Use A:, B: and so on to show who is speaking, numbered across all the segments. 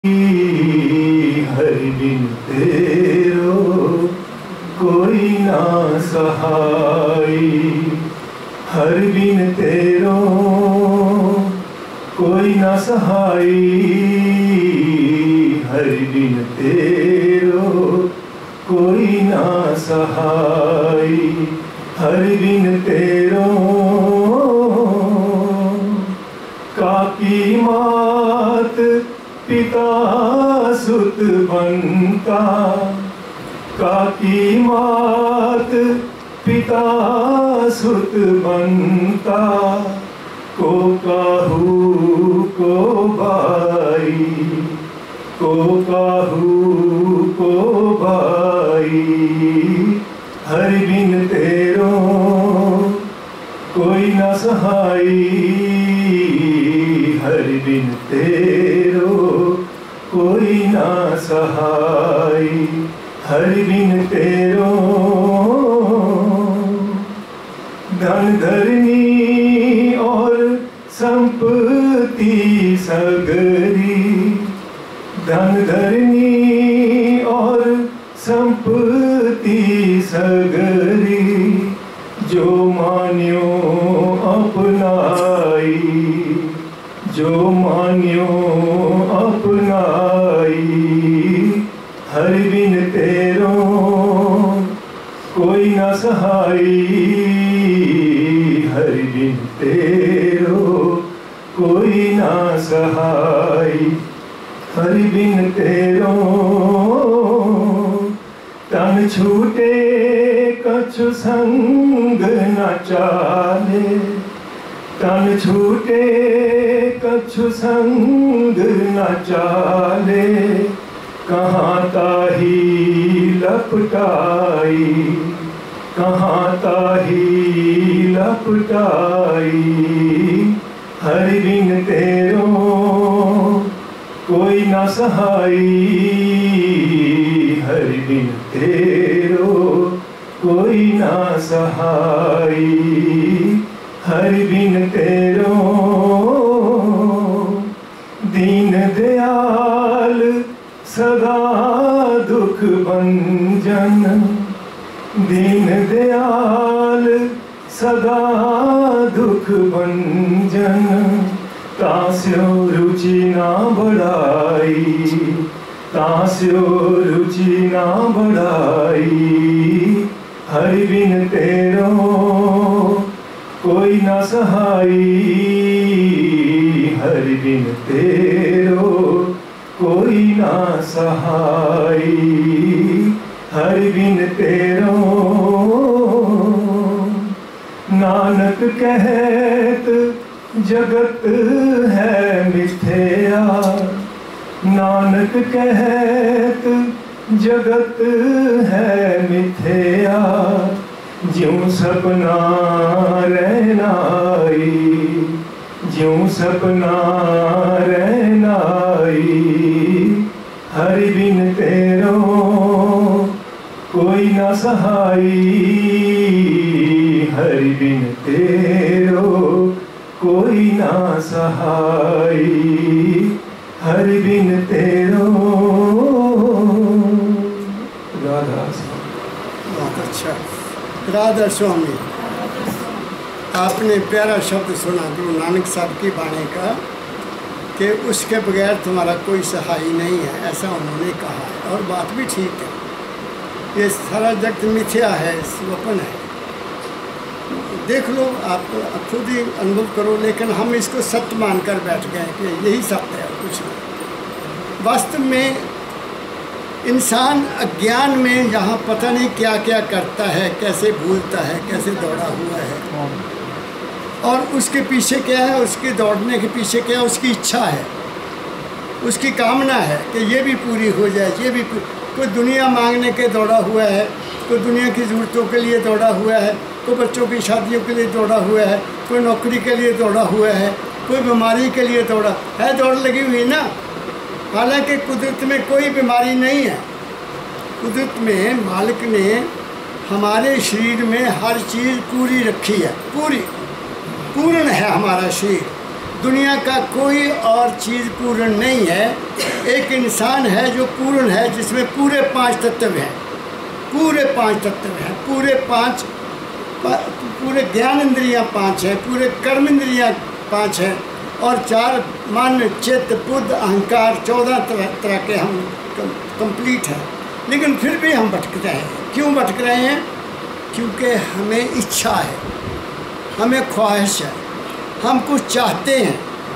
A: हर बिन तेरो कोई ना सहाय, हर बिन तेरो कोई ना सहाय, हर बिन तेरो कोई ना सहाय, हर बिन तेरो काकी मात पिता सुत बनता, काकी मात पिता सुत बनता, को काहू को भाई, को काहू को भाई, हर बिन तेरो कोई न सहाय, हर बिन तेरो कोई ना सहाय, हर बिन तेरो धन धरनी और संपत्ति सगरी, धन धरनी और संपत्ति सगरी, जो मान्यो अपनाई, जो मान्यो अपनाई, हर बिन तेरो कोई ना सहाय, हर बिन तेरो कोई ना सहाय, हर बिन तेरो तन छूटे कछु संग न चाले, तन छूटे कछु संग न चाले, कहाँ ताही लपटाई, कहाँ ताही लपटाई, हर बिन तेरो कोई ना सहाय, हर बिन तेरो कोई ना सहाय, हर बिन तेरो दीन दयाल सदा दुख भंजन, दीन दयाल सदा दुख भंजन, तास्यो रुचि ना बढ़ाई, तास्यो रुचि ना बढ़ाई, हर बिन तेरो कोई ना सहाय, हर बिन तेरो कोई ना सहाय, हर बिन तेरो नानक कहत जगत है मिथ्या, नानक कहत जगत है मिथ्या, ज्यों सपना रहनाई, ज्यों सपना रहनाई, हर बिन तेरो कोई ना सहाय, हर बिन तेरो कोई ना सहाय, हर बिन तेरो। राधा
B: बहुत अच्छा। राधा स्वामी, आपने प्यारा शब्द सुना गुरु नानक साहब की वाणी का कि उसके बगैर तुम्हारा कोई सहाय नहीं है, ऐसा उन्होंने कहा है और बात भी ठीक है। ये सारा जगत मिथ्या है, स्वप्न है। देख लो, आप खुद ही अनुभव करो, लेकिन हम इसको सत्य मानकर बैठ गए कि यही सत्य है, कुछ नहीं। वास्तव में इंसान अज्ञान में यहाँ पता नहीं क्या क्या करता है, कैसे भूलता है, कैसे दौड़ा हुआ है, और उसके पीछे क्या है, उसके दौड़ने के पीछे क्या है, उसकी इच्छा है, उसकी कामना है कि ये भी पूरी हो जाए, ये भी कोई दुनिया मांगने के दौड़ा हुआ है, कोई दुनिया की ज़रूरतों के लिए दौड़ा हुआ है, कोई बच्चों की शादियों के लिए दौड़ा हुआ है, कोई नौकरी के लिए दौड़ा हुआ है, कोई बीमारी के लिए दौड़ा है, दौड़ लगी हुई ना। हालांकि कुदरत में कोई बीमारी नहीं है, कुदरत में मालिक ने हमारे शरीर में हर चीज़ पूरी रखी है, पूर्ण है हमारा शरीर। दुनिया का कोई और चीज़ पूर्ण नहीं है। एक इंसान है जो पूर्ण है, जिसमें पूरे 5 तत्व हैं, पूरे 5 तत्व हैं, पूरे ज्ञान इंद्रियाँ 5 हैं, पूरे कर्म इंद्रियाँ 5 हैं, और 4 मन, चित्त, बुद्ध, अहंकार, 14 तरह के हम कंप्लीट हैं। लेकिन फिर भी हम भटक रहे हैं। क्यों भटक रहे हैं? क्योंकि हमें इच्छा है, हमें ख्वाहिश है, हम कुछ चाहते हैं।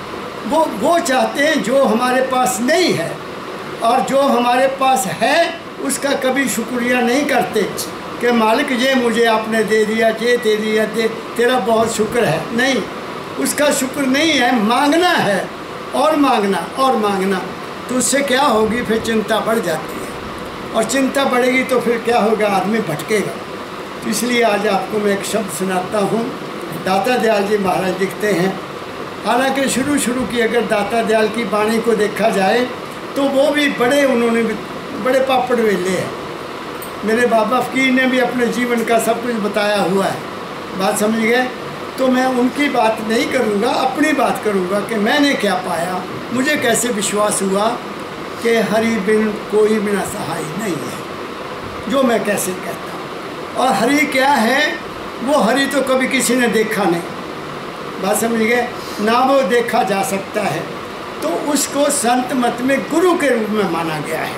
B: वो चाहते हैं जो हमारे पास नहीं है, और जो हमारे पास है उसका कभी शुक्रिया नहीं करते कि मालिक ये मुझे आपने दे दिया, ये दे दिया, तेरा बहुत शुक्र है। नहीं, उसका शुक्र नहीं है, मांगना है, और मांगना और मांगना। तो उससे क्या होगी? फिर चिंता बढ़ जाती है, और चिंता बढ़ेगी तो फिर क्या होगा? आदमी भटकेगा। तो इसलिए आज आपको मैं एक शब्द सुनाता हूँ। दाता दयाल जी महाराज लिखते हैं, हालांकि शुरू की अगर दाता दयाल की वाणी को देखा जाए तो वो भी उन्होंने बड़े पापड़ वेले हैं। मेरे बाबा फ़कीर ने भी अपने जीवन का सब कुछ बताया हुआ है, बात समझ गए? तो मैं उनकी बात नहीं करूँगा, अपनी बात करूँगा कि मैंने क्या पाया, मुझे कैसे विश्वास हुआ कि हरि बिन कोई बिना सहाय नहीं है, जो मैं कैसे कहता हूँ। और हरि क्या है? वो हरि तो कभी किसी ने देखा नहीं, बात समझ गए ना, वो देखा जा सकता है। तो उसको संत मत में गुरु के रूप में माना गया है,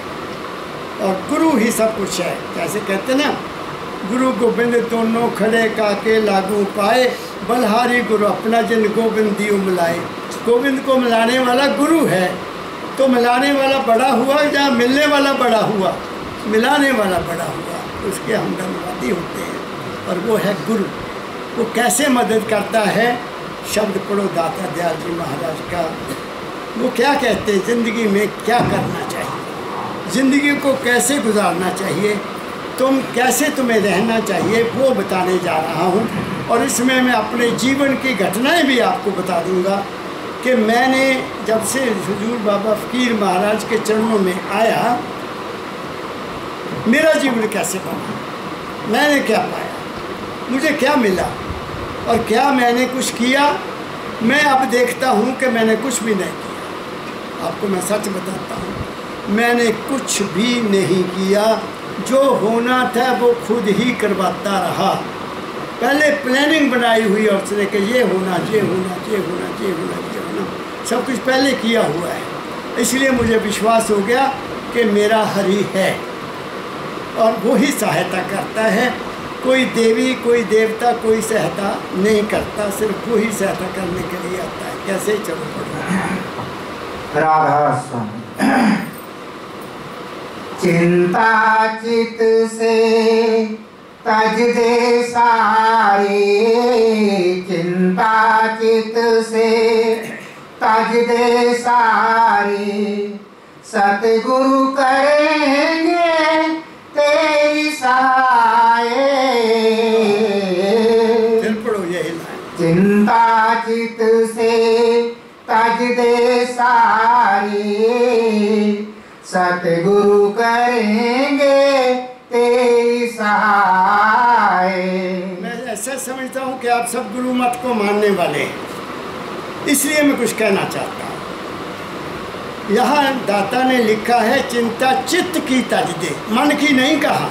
B: और गुरु ही सब कुछ है। कैसे कहते ना, गुरु गोबिंद दोनों खड़े काके लागू पाए, बलहारी गुरु अपना जिन गोविंद दियो मिलाए। गोविंद को मिलाने वाला गुरु है। तो मिलाने वाला बड़ा हुआ या मिलने वाला बड़ा हुआ? मिलाने वाला बड़ा हुआ, उसके हम धन्यवादी होते हैं। और वो है गुरु। वो कैसे मदद करता है? शब्द पढ़ो दाता दयाल जी महाराज का। वो क्या कहते हैं, ज़िंदगी में क्या करना चाहिए, ज़िंदगी को कैसे गुजारना चाहिए, तुम्हें रहना चाहिए, वो बताने जा रहा हूँ। और इसमें मैं अपने जीवन की घटनाएं भी आपको बता दूंगा कि मैंने जब से हुजूर बाबा फ़कीर महाराज के चरणों में आया, मेरा जीवन कैसे बना, मैंने क्या पाया, मुझे क्या मिला, और क्या मैंने कुछ किया। मैं अब देखता हूँ कि मैंने कुछ भी नहीं किया। आपको मैं सच बताता हूँ, मैंने कुछ भी नहीं किया। जो होना था वो खुद ही करवाता रहा। पहले प्लानिंग बनाई हुई और उसने कि ये होना, ये होना, ये होना, ये होना, ये होना, सब कुछ पहले किया हुआ है। इसलिए मुझे विश्वास हो गया कि मेरा हरि है, और वो ही सहायता करता है। कोई देवी, कोई देवता, कोई सहायता नहीं करता, सिर्फ वो ही सहायता करने के लिए आता है। कैसे? चलो पढ़ो।
C: राधा स्वामी। चिंता चित से तज दे सारी, चिंता चित से तज दे सारी, सतगुरु करेंगे तेरी सहाय। चिंता चित से तज दे सारी, सतगुरु करेंगे तेरी सहाय।
B: मैं ऐसा समझता हूँ कि आप सब गुरु मत को मानने वाले हैं, इसलिए मैं कुछ कहना चाहता हूँ। यहाँ दाता ने लिखा है चिंता चित्त की तज दे, मन की नहीं कहा,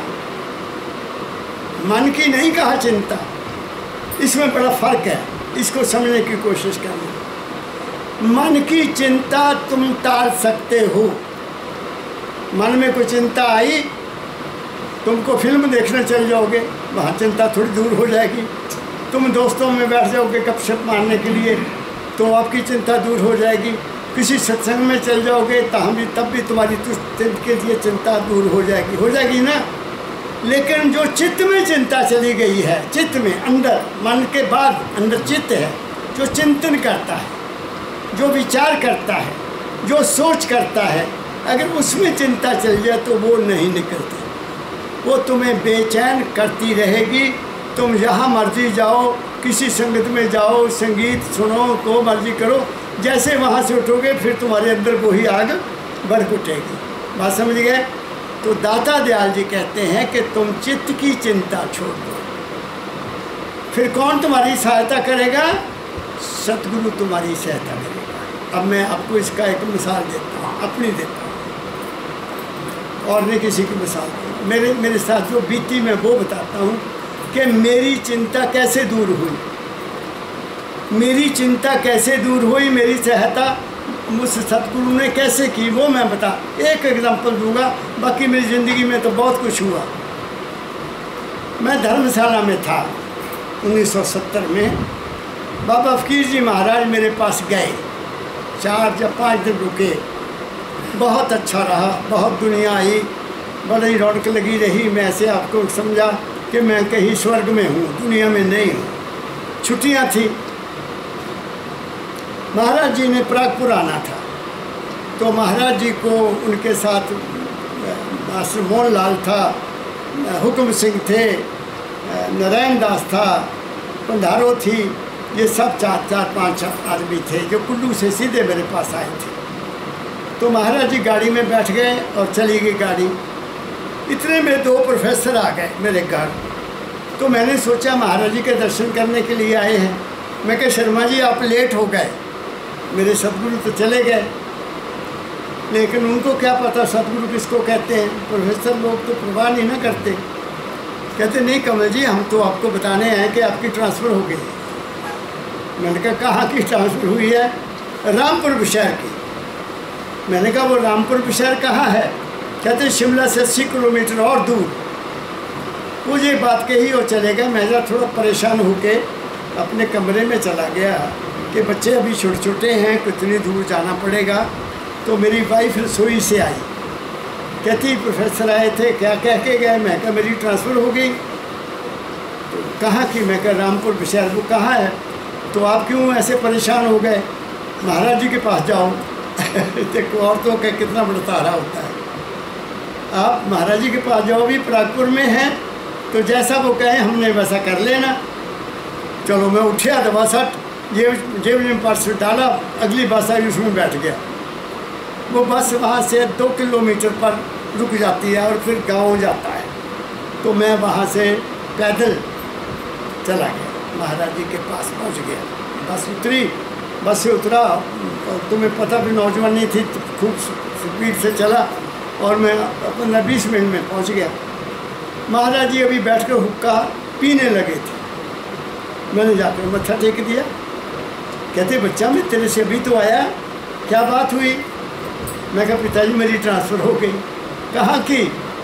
B: मन की नहीं कहा चिंता। इसमें बड़ा फर्क है, इसको समझने की कोशिश करना। मन की चिंता तुम टाल सकते हो। मन में कोई चिंता आई, तुमको फिल्म देखने चल जाओगे, वहाँ चिंता थोड़ी दूर हो जाएगी। तुम दोस्तों में बैठ जाओगे गपशप मारने के लिए, तो आपकी चिंता दूर हो जाएगी। किसी सत्संग में चल जाओगे तब भी तुम्हारी के लिए चिंता दूर हो जाएगी ना। लेकिन जो चित्त में चिंता चली गई है, चित्त में अंदर, मन के बाद अंदर चित्त है, जो चिंतन करता है, जो विचार करता है, जो सोच करता है, अगर उसमें चिंता चल जाए तो वो नहीं निकलती, वो तुम्हें बेचैन करती रहेगी। तुम जहाँ मर्जी जाओ, किसी संगत में जाओ, संगीत सुनो, तो मर्जी करो, जैसे वहाँ से उठोगे फिर तुम्हारे अंदर वही आग बढ़ उठेगी। बात समझ गए? तो दाता दयाल जी कहते हैं कि तुम चित्त की चिंता छोड़ दो। फिर कौन तुम्हारी सहायता करेगा? सतगुरु तुम्हारी सहायता करेगा। अब मैं आपको इसका एक मिसाल देता हूँ, अपनी देता हूँ और नहीं किसी की मिसाल दूँ। मेरे साथ जो बीती मैं वो बताता हूँ कि मेरी चिंता कैसे दूर हुई, मेरी चिंता कैसे दूर हुई, मेरी सहायता मुझ सतगुरु ने कैसे की, वो मैं एक एग्जाम्पल दूंगा। बाकी मेरी ज़िंदगी में तो बहुत कुछ हुआ। मैं धर्मशाला में था 1970 में। बाबा फ़कीर जी महाराज मेरे पास गए, 4 या 5 दिन रुके। बहुत अच्छा रहा, बहुत दुनिया आई, बड़ी रौनक लगी रही। मैं ऐसे आपको समझा कि मैं कहीं स्वर्ग में हूँ, दुनिया में नहीं हूँ। छुट्टियाँ थी। महाराज जी ने प्रागपुर आना था, तो महाराज जी को उनके साथ मास्टर मोहन लाल था, हुक्म सिंह थे, नारायण दास था, पंधारो थी। ये सब 4-5 आदमी थे जो कुल्लू से सीधे मेरे पास आए थे। तो महाराज जी गाड़ी में बैठ गए और चली गई गाड़ी। इतने में 2 प्रोफेसर आ गए मेरे घर। तो मैंने सोचा महाराज जी के दर्शन करने के लिए आए हैं। मैं कहा शर्मा जी आप लेट हो गए, मेरे सतगुरु तो चले गए। लेकिन उनको क्या पता सतगुरु किसको कहते हैं। प्रोफेसर लोग तो परवाह नहीं ना करते। कहते नहीं कमल जी हम तो आपको बताने हैं कि आपकी ट्रांसफ़र हो गई। मैंने कहा कहाँ की ट्रांसफ़र हुई है? रामपुर बुशहर की। मैंने कहा वो रामपुर बुशहर कहाँ है? कहते शिमला से 80 किलोमीटर और दूर। वो ये बात कही और चले गए। मैं जरा थोड़ा परेशान होके अपने कमरे में चला गया कि बच्चे अभी छोटे छोटे हैं, कितनी दूर जाना पड़ेगा। तो मेरी वाइफ रसोई से आई, कहती प्रोफेसर आए थे, क्या कह के गए? मैं कहा मेरी ट्रांसफ़र हो गई। तो कहाँ की? मैं कहा रामपुर बुशहर। वो कहाँ है? तो आप क्यों ऐसे परेशान हो गए? महाराज जी के पास जाओ। देखो औरतों का कितना बड़ा तारा होता है। आप महाराज जी के पास जाओ, अभी प्रागपुर में हैं, तो जैसा वो कहें हमने वैसा कर लेना। चलो मैं उठा, दबा सट जेब में पर्स डाला, अगली बस आई उसमें बैठ गया। वो बस वहाँ से 2 किलोमीटर पर रुक जाती है और फिर गांव जाता है। तो मैं वहाँ से पैदल चला गया, महाराज जी के पास पहुँच गया। बस उतरी, बस से उतरा, और तुम्हें पता भी नौजवान नहीं थी, तो खूब स्पीड से चला और मैं 15-20 मिनट में पहुँच गया। महाराज जी अभी बैठ कर हुक्का पीने लगे थे। मैंने जाकर मत्था टेक दिया। कहते बच्चा मैं तेरे से अभी तो आया, क्या बात हुई? मैं कहा पिताजी मेरी ट्रांसफ़र हो गई। कहाँ की?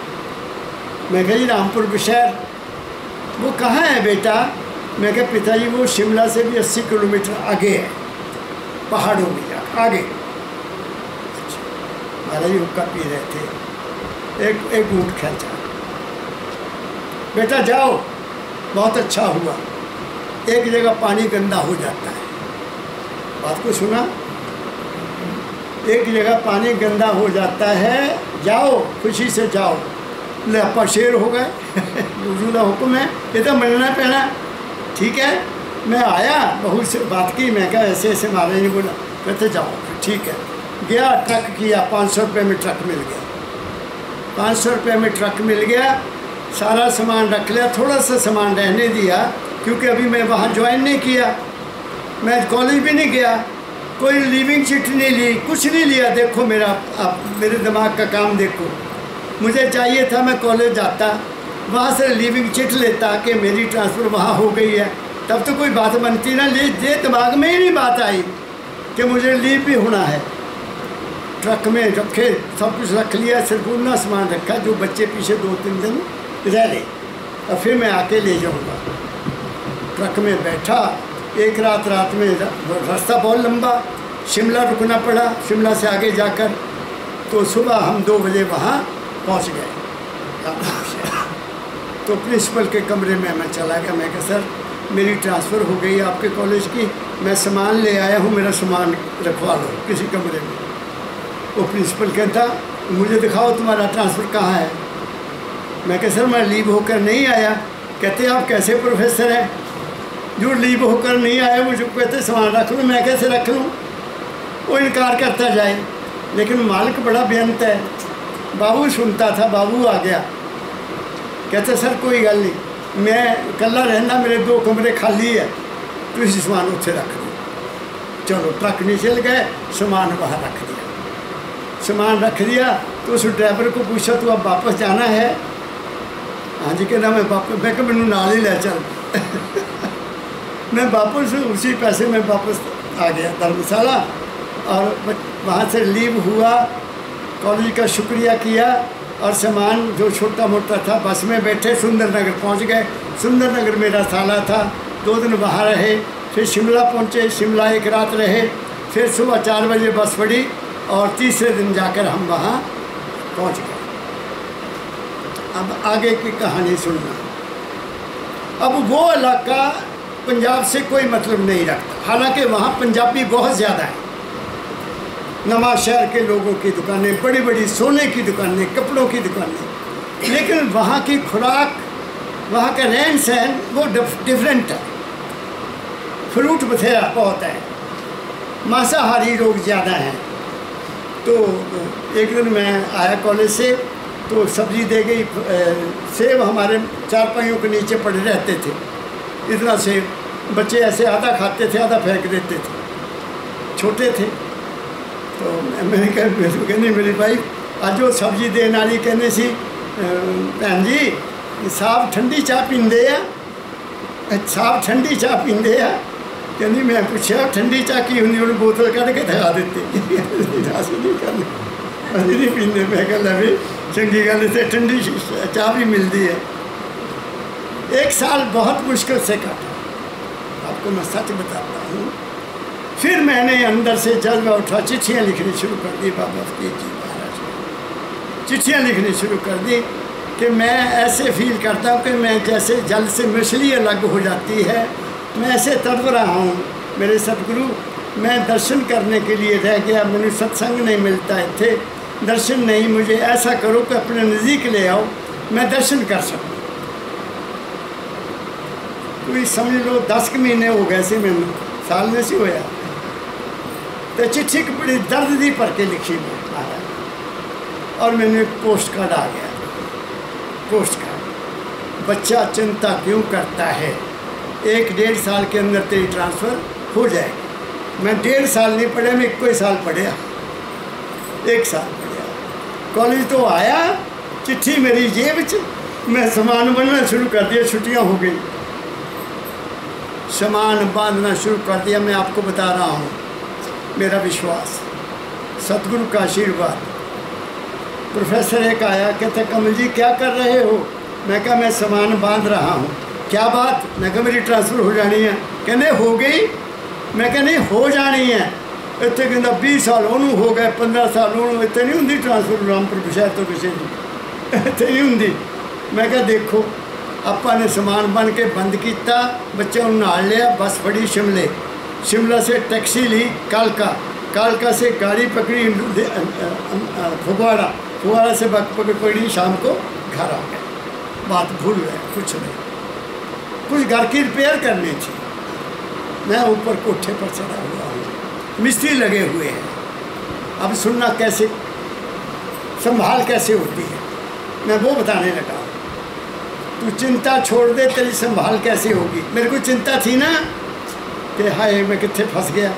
B: मैं कहा जी रामपुर बुशहर। वो कहाँ है बेटा? मैं कहा पिताजी वो शिमला से भी 80 किलोमीटर आगे है, पहाड़ों में जाकर आगे। महाराज जी हुक्का पी रहे थे, एक घूंट खींचा। बेटा जाओ, बहुत अच्छा हुआ। एक जगह पानी गंदा हो जाता है, बात को सुना? एक जगह पानी गंदा हो जाता है, जाओ खुशी से जाओ। लपा शेर हो गए। हुजूर का हुक्म है, ये तो मिलना पैना। ठीक है, मैं आया, बहुत से बात की। मैं कहा ऐसे ऐसे महाराज ने बोला। कहते जाओ ठीक है। गया, ट्रक किया, 500 रुपये में ट्रक मिल गया। 500 रुपये में ट्रक मिल गया, सारा सामान रख लिया। थोड़ा सा सामान रहने दिया क्योंकि अभी मैं वहाँ ज्वाइन नहीं किया, मैं कॉलेज भी नहीं गया, कोई लीविंग चिट नहीं ली, कुछ नहीं लिया। देखो मेरा, आप मेरे दिमाग का काम देखो। मुझे चाहिए था मैं कॉलेज जाता, वहाँ से लीविंग चिट लेता कि मेरी ट्रांसफ़र वहाँ हो गई है, तब तो कोई बात बनती ना। ये दिमाग में ही नहीं बात आई कि मुझे लीव भी होना है। ट्रक में रखे, सब कुछ रख लिया, सिर्फ उतना सामान रखा जो बच्चे पीछे 2-3 दिन रह ले, और फिर मैं आके ले जाऊँगा। ट्रक में बैठा, एक रात में रास्ता बहुत लंबा, शिमला रुकना पड़ा। शिमला से आगे जाकर तो सुबह हम 2 बजे वहाँ पहुँच गए। तो प्रिंसिपल के कमरे में मैं चला गया। मैं कहा सर मेरी ट्रांसफ़र हो गई आपके कॉलेज की, मैं सामान ले आया हूँ, मेरा सामान रखवा लो किसी कमरे में। वो प्रिंसिपल कहता मुझे दिखाओ तुम्हारा ट्रांसफ़र कहाँ है। मैं कहा सर मैं लीव होकर नहीं आया। कहते आप कैसे प्रोफेसर हैं जो लीव होकर नहीं आया? मुझे कहते सामान रख लो। मैं कैसे रख लूँ? वो इनकार करता जाए, लेकिन मालिक बड़ा बेअंत है। बाबू सुनता था, बाबू आ गया, कहते सर कोई गल नहीं, मैं कल्ला रहना, मेरे 2 कमरे खाली है, तुम सामान उत्थे रख लो। चलो ट्रक निकल गए, सामान वहाँ रख दिया। सामान रख दिया तो उस ड्राइवर को पूछा तू अब वापस जाना है? हाँ जी, कहना मैं वापस, मैं मैनू नाल ही ले चल। मैं वापस उसी पैसे में वापस आ गया धर्मशाला, और वहाँ से लीव हुआ, कॉलेज का शुक्रिया किया, और सामान जो छोटा मोटा था बस में बैठे सुंदरनगर पहुँच गए। सुंदरनगर मेरा साला था, 2 दिन वहाँ रहे, फिर शिमला पहुँचे, शिमला एक रात रहे, फिर सुबह 4 बजे बस पड़ी और तीसरे दिन जाकर हम वहाँ पहुँच गए। अब आगे की कहानी सुनना। अब वो इलाका पंजाब से कोई मतलब नहीं रखता, हालांकि वहाँ पंजाबी बहुत ज़्यादा है। नवा शहर के लोगों की दुकानें, बड़ी बड़ी सोने की दुकानें, कपड़ों की दुकानें, लेकिन वहाँ की खुराक, वहाँ का रहन सहन वो डिफरेंट है। फ्रूट बथेरा बहुत है, मांसाहारी लोग ज़्यादा हैं। तो एक दिन मैं आया कॉलेज से, तो सब्ज़ी दे गई, सेब हमारे चारपाइयों के नीचे पड़े रहते थे, इतना सेब, बच्चे ऐसे आधा खाते थे आधा फेंक देते थे, छोटे थे। तो मैंने कहा, कहनी मेरी भाई आज वो सब्जी देने वाली कहने सी भैन जी साहब ठंडी चाह पींदे आ, साहब ठंडी चाह पींदे आ। कहनी मैं पूछा ठंडी चाह की होंगी, उन्हें बोतल कढ़ के दिखा देती। असीं नहीं करनी, असीं नहीं पींदे। मैं कह भी चंगी गल इतने ठंडी चाह भी मिलती है। 1 साल बहुत मुश्किल से काटा, आपको मैं सच बताता हूँ। फिर मैंने अंदर से जज्बा उठा, चिट्ठियाँ लिखनी शुरू कर दी बाबा फरीद जी महाराज को। चिट्ठियाँ लिखनी शुरू कर दी कि मैं ऐसे फील करता हूँ कि मैं जैसे जल से मछली अलग हो जाती है, मैं ऐसे तड़प रहा हूँ। मेरे सतगुरु, मैं दर्शन करने के लिए रह गया, मैंने सत्संग नहीं मिलता है थे, दर्शन नहीं, मुझे ऐसा करो कि अपने नज़दीक ले आओ, मैं दर्शन कर सकूँ। कोई समझ लो 10 महीने हो गए से, मैंने साल में से होया। तो चिट्ठी बड़ी दर्द दी भर के लिखी मैं, और मैंने पोस्ट कार्ड आ गया। पोस्ट कार्ड, बच्चा चिंता क्यों करता है, 1-1.5 साल के अंदर तेरी ट्रांसफ़र हो जाएगी। मैं 1.5 साल नहीं पढ़ा, मैं 1 साल पढ़ा, 1 साल पढ़ा। कॉलेज तो आया, चिट्ठी मेरी जेब च, मैं सामान बनना शुरू कर दिया, छुट्टियां हो गई, सामान बांधना शुरू कर दिया। मैं आपको बता रहा हूँ, मेरा विश्वास, सतगुरु का आशीर्वाद। प्रोफेसर एक आया, कहते कमल जी क्या कर रहे हो? मैं कहा मैं सामान बांध रहा हूँ। क्या बात? मैं कहा मेरी ट्रांसफ़र हो जानी है। कहने हो गई? मैं कहा नहीं हो जानी है। इतने कहता 20 साल उन्होंने हो गए, 15 साल उन्होंने, इतने नहीं होंगी ट्रांसफ़र रामपुर शहर तो किसी की इतने नहीं होंगी। मैं कहा देखो, आपा ने समान बन के बंद किया, बच्चे नाल लिया, बस फड़ी शिमले, शिमला से टैक्सी ली कालका, कालका से गाड़ी पकड़ी फगवाड़ा, फगवाड़ा से पकड़ी शाम को घर आ गए। बात भूल गए, कुछ नहीं, कुछ घर की रिपेयर करनी थी। मैं ऊपर कोठे पर चढ़ा हुआ हूँ, मिस्त्री लगे हुए हैं। अब सुनना कैसे, संभाल कैसे होती है, मैं वो बताने लगा। तू चिंता छोड़ दे, तेरी संभाल कैसे होगी। मेरे को चिंता थी ना कि हाय मैं कितने फंस गया।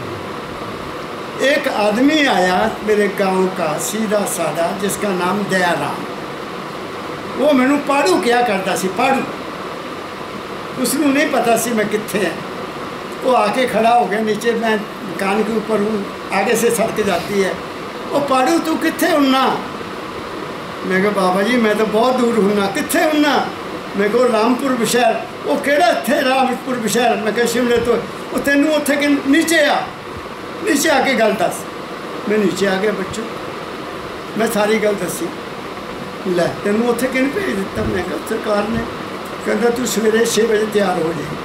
B: एक आदमी आया मेरे गांव का, सीधा साधा, जिसका नाम दयाराम। वो मैनू पाड़ू क्या करता सी, पाड़ू, उसनू नहीं पता सी मैं कितने है। वो आके खड़ा हो गया नीचे, मैं कान के ऊपर हूँ, आगे से सड़क जाती है। वो पाड़ू तू कितने उन्ना? मैं कहा बाबा जी मैं तो बहुत दूर हूँ ना। कितने उन्ना? मैं को रामपुर शहर। वो केड़ा थे रामपुर शहर? मैं कहा शिमले तो। वो तेनू उत्थे कि नीचे आ, नीचे आके गल दस। मैं नीचे आ गया बच्चों, मैं सारी गल दसी। लै तेनू उत्थे कि भेज दिता? मैं कहा सरकार ने। कहता तू सवेरे 6 बजे तैयार हो जाए।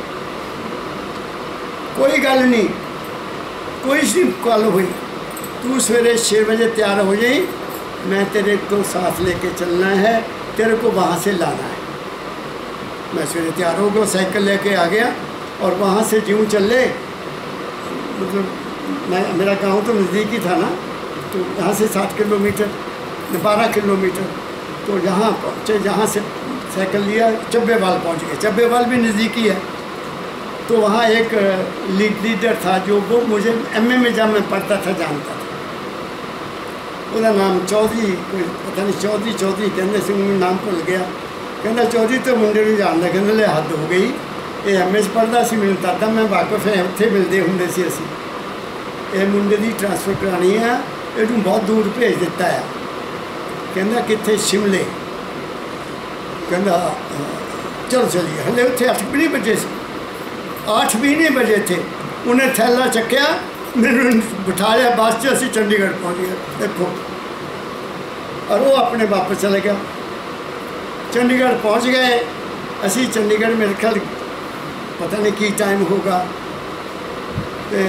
B: कोई गल नहीं, कोई सी गल हुई, तू सवेरे 6 बजे तैयार हो जाए, मैं तेरे को साथ लेके चलना है, तेरे को वहाँ से लाना है। मैं सवेरे तैयार हो गया, साइकिल लेके आ गया, और वहाँ से ज्यों चले, मतलब मेरा गांव तो नज़दीक ही था ना, तो यहाँ से 7 किलोमीटर, 12 किलोमीटर, तो यहाँ पहुँचे, जहाँ से साइकिल लिया चब्बेवाल पहुँच गए। चब्बेवाल भी नज़दीक ही है। तो वहाँ एक लीडर था जो वो मुझे एमए में जब मैं पढ़ता था जानता था। ਉਹਦਾ नाम चौधरी, कोई पता नहीं चौधरी कहते सी, मैं नाम भुल गया। कहता चौधरी तो मुंडे नूं जानदा, कहंदा ले हद हो गई, ये एमए पढ़दा सी, मैनूं तादा मैं वाकफ है, उत्थे मिलदे हुंदे सी असीं। ये मुंडे दी ट्रांसफर करानी है, इहनूं बहुत दूर भेज दिता है। कहंदा कित्थे? शिमले। कहंदा चलो चलिए। हले उत्थे 8 भी नहीं बजे सी, 8 भी नहीं बजे थे। उन्हें थैला चक्या, मैनूं बिठा लिया बस च, असीं चंडीगढ़ पहुँच गए। देखो, और वो अपने वापस चले गया। चंडीगढ़ पहुँच गए असीं। चंडीगढ़ मेरे ख्याल पता नहीं की टाइम होगा, तो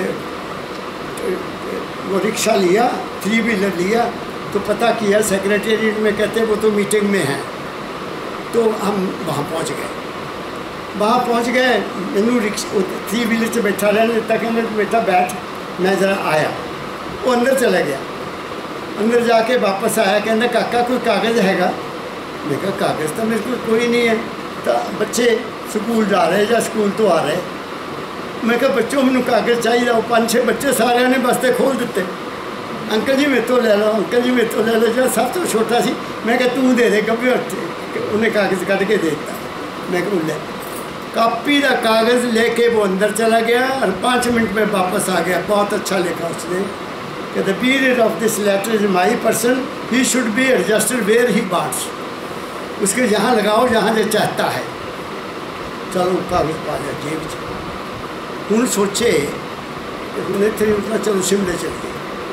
B: वो रिक्शा लिया, 3 व्हीलर लिया, तो पता किया सेक्रेटेरिएट में, कहते वो तो मीटिंग में है। तो हम वहाँ पहुँच गए। वहाँ पहुँच गए, मैनू 3 व्हीलर से बैठा रहने दिता। कहने बेटा बैठ, मैं ज़रा आया। वो अंदर चला गया। अंदर जाके वापस आया, कहना काका कोई कागज़ हैगा? मैं कहा कागज़ तो मेरे को कोई नहीं है। तो बच्चे स्कूल जा रहे या स्कूल तो आ रहे। मैं कहा बच्चों मैनू कागज़ चाहिए। वो 5-6 बच्चे सारे ने बस्ते खोल दिते। अंकल जी मेरे तो ले लो, अंकल जी मेरे तो ले लो। जो सब तो छोटा सी, मैं कहा तू दे दे कभी। उन्हें कागज़ कट के दे दिता। मैं कहा ले। कापी का कागज़ लेके वो अंदर चला गया और 5 मिनट में वापस आ गया। बहुत अच्छा लिखा उसने कि the period of this letter is my person, he should be adjusted where he wants. उसके जहाँ लगाओ जहाँ जो चाहता है। चलो कागज़ पा लिया जेब च। हूँ सोचे कि हूँ इतने उतना, चलो शिमले चलिए।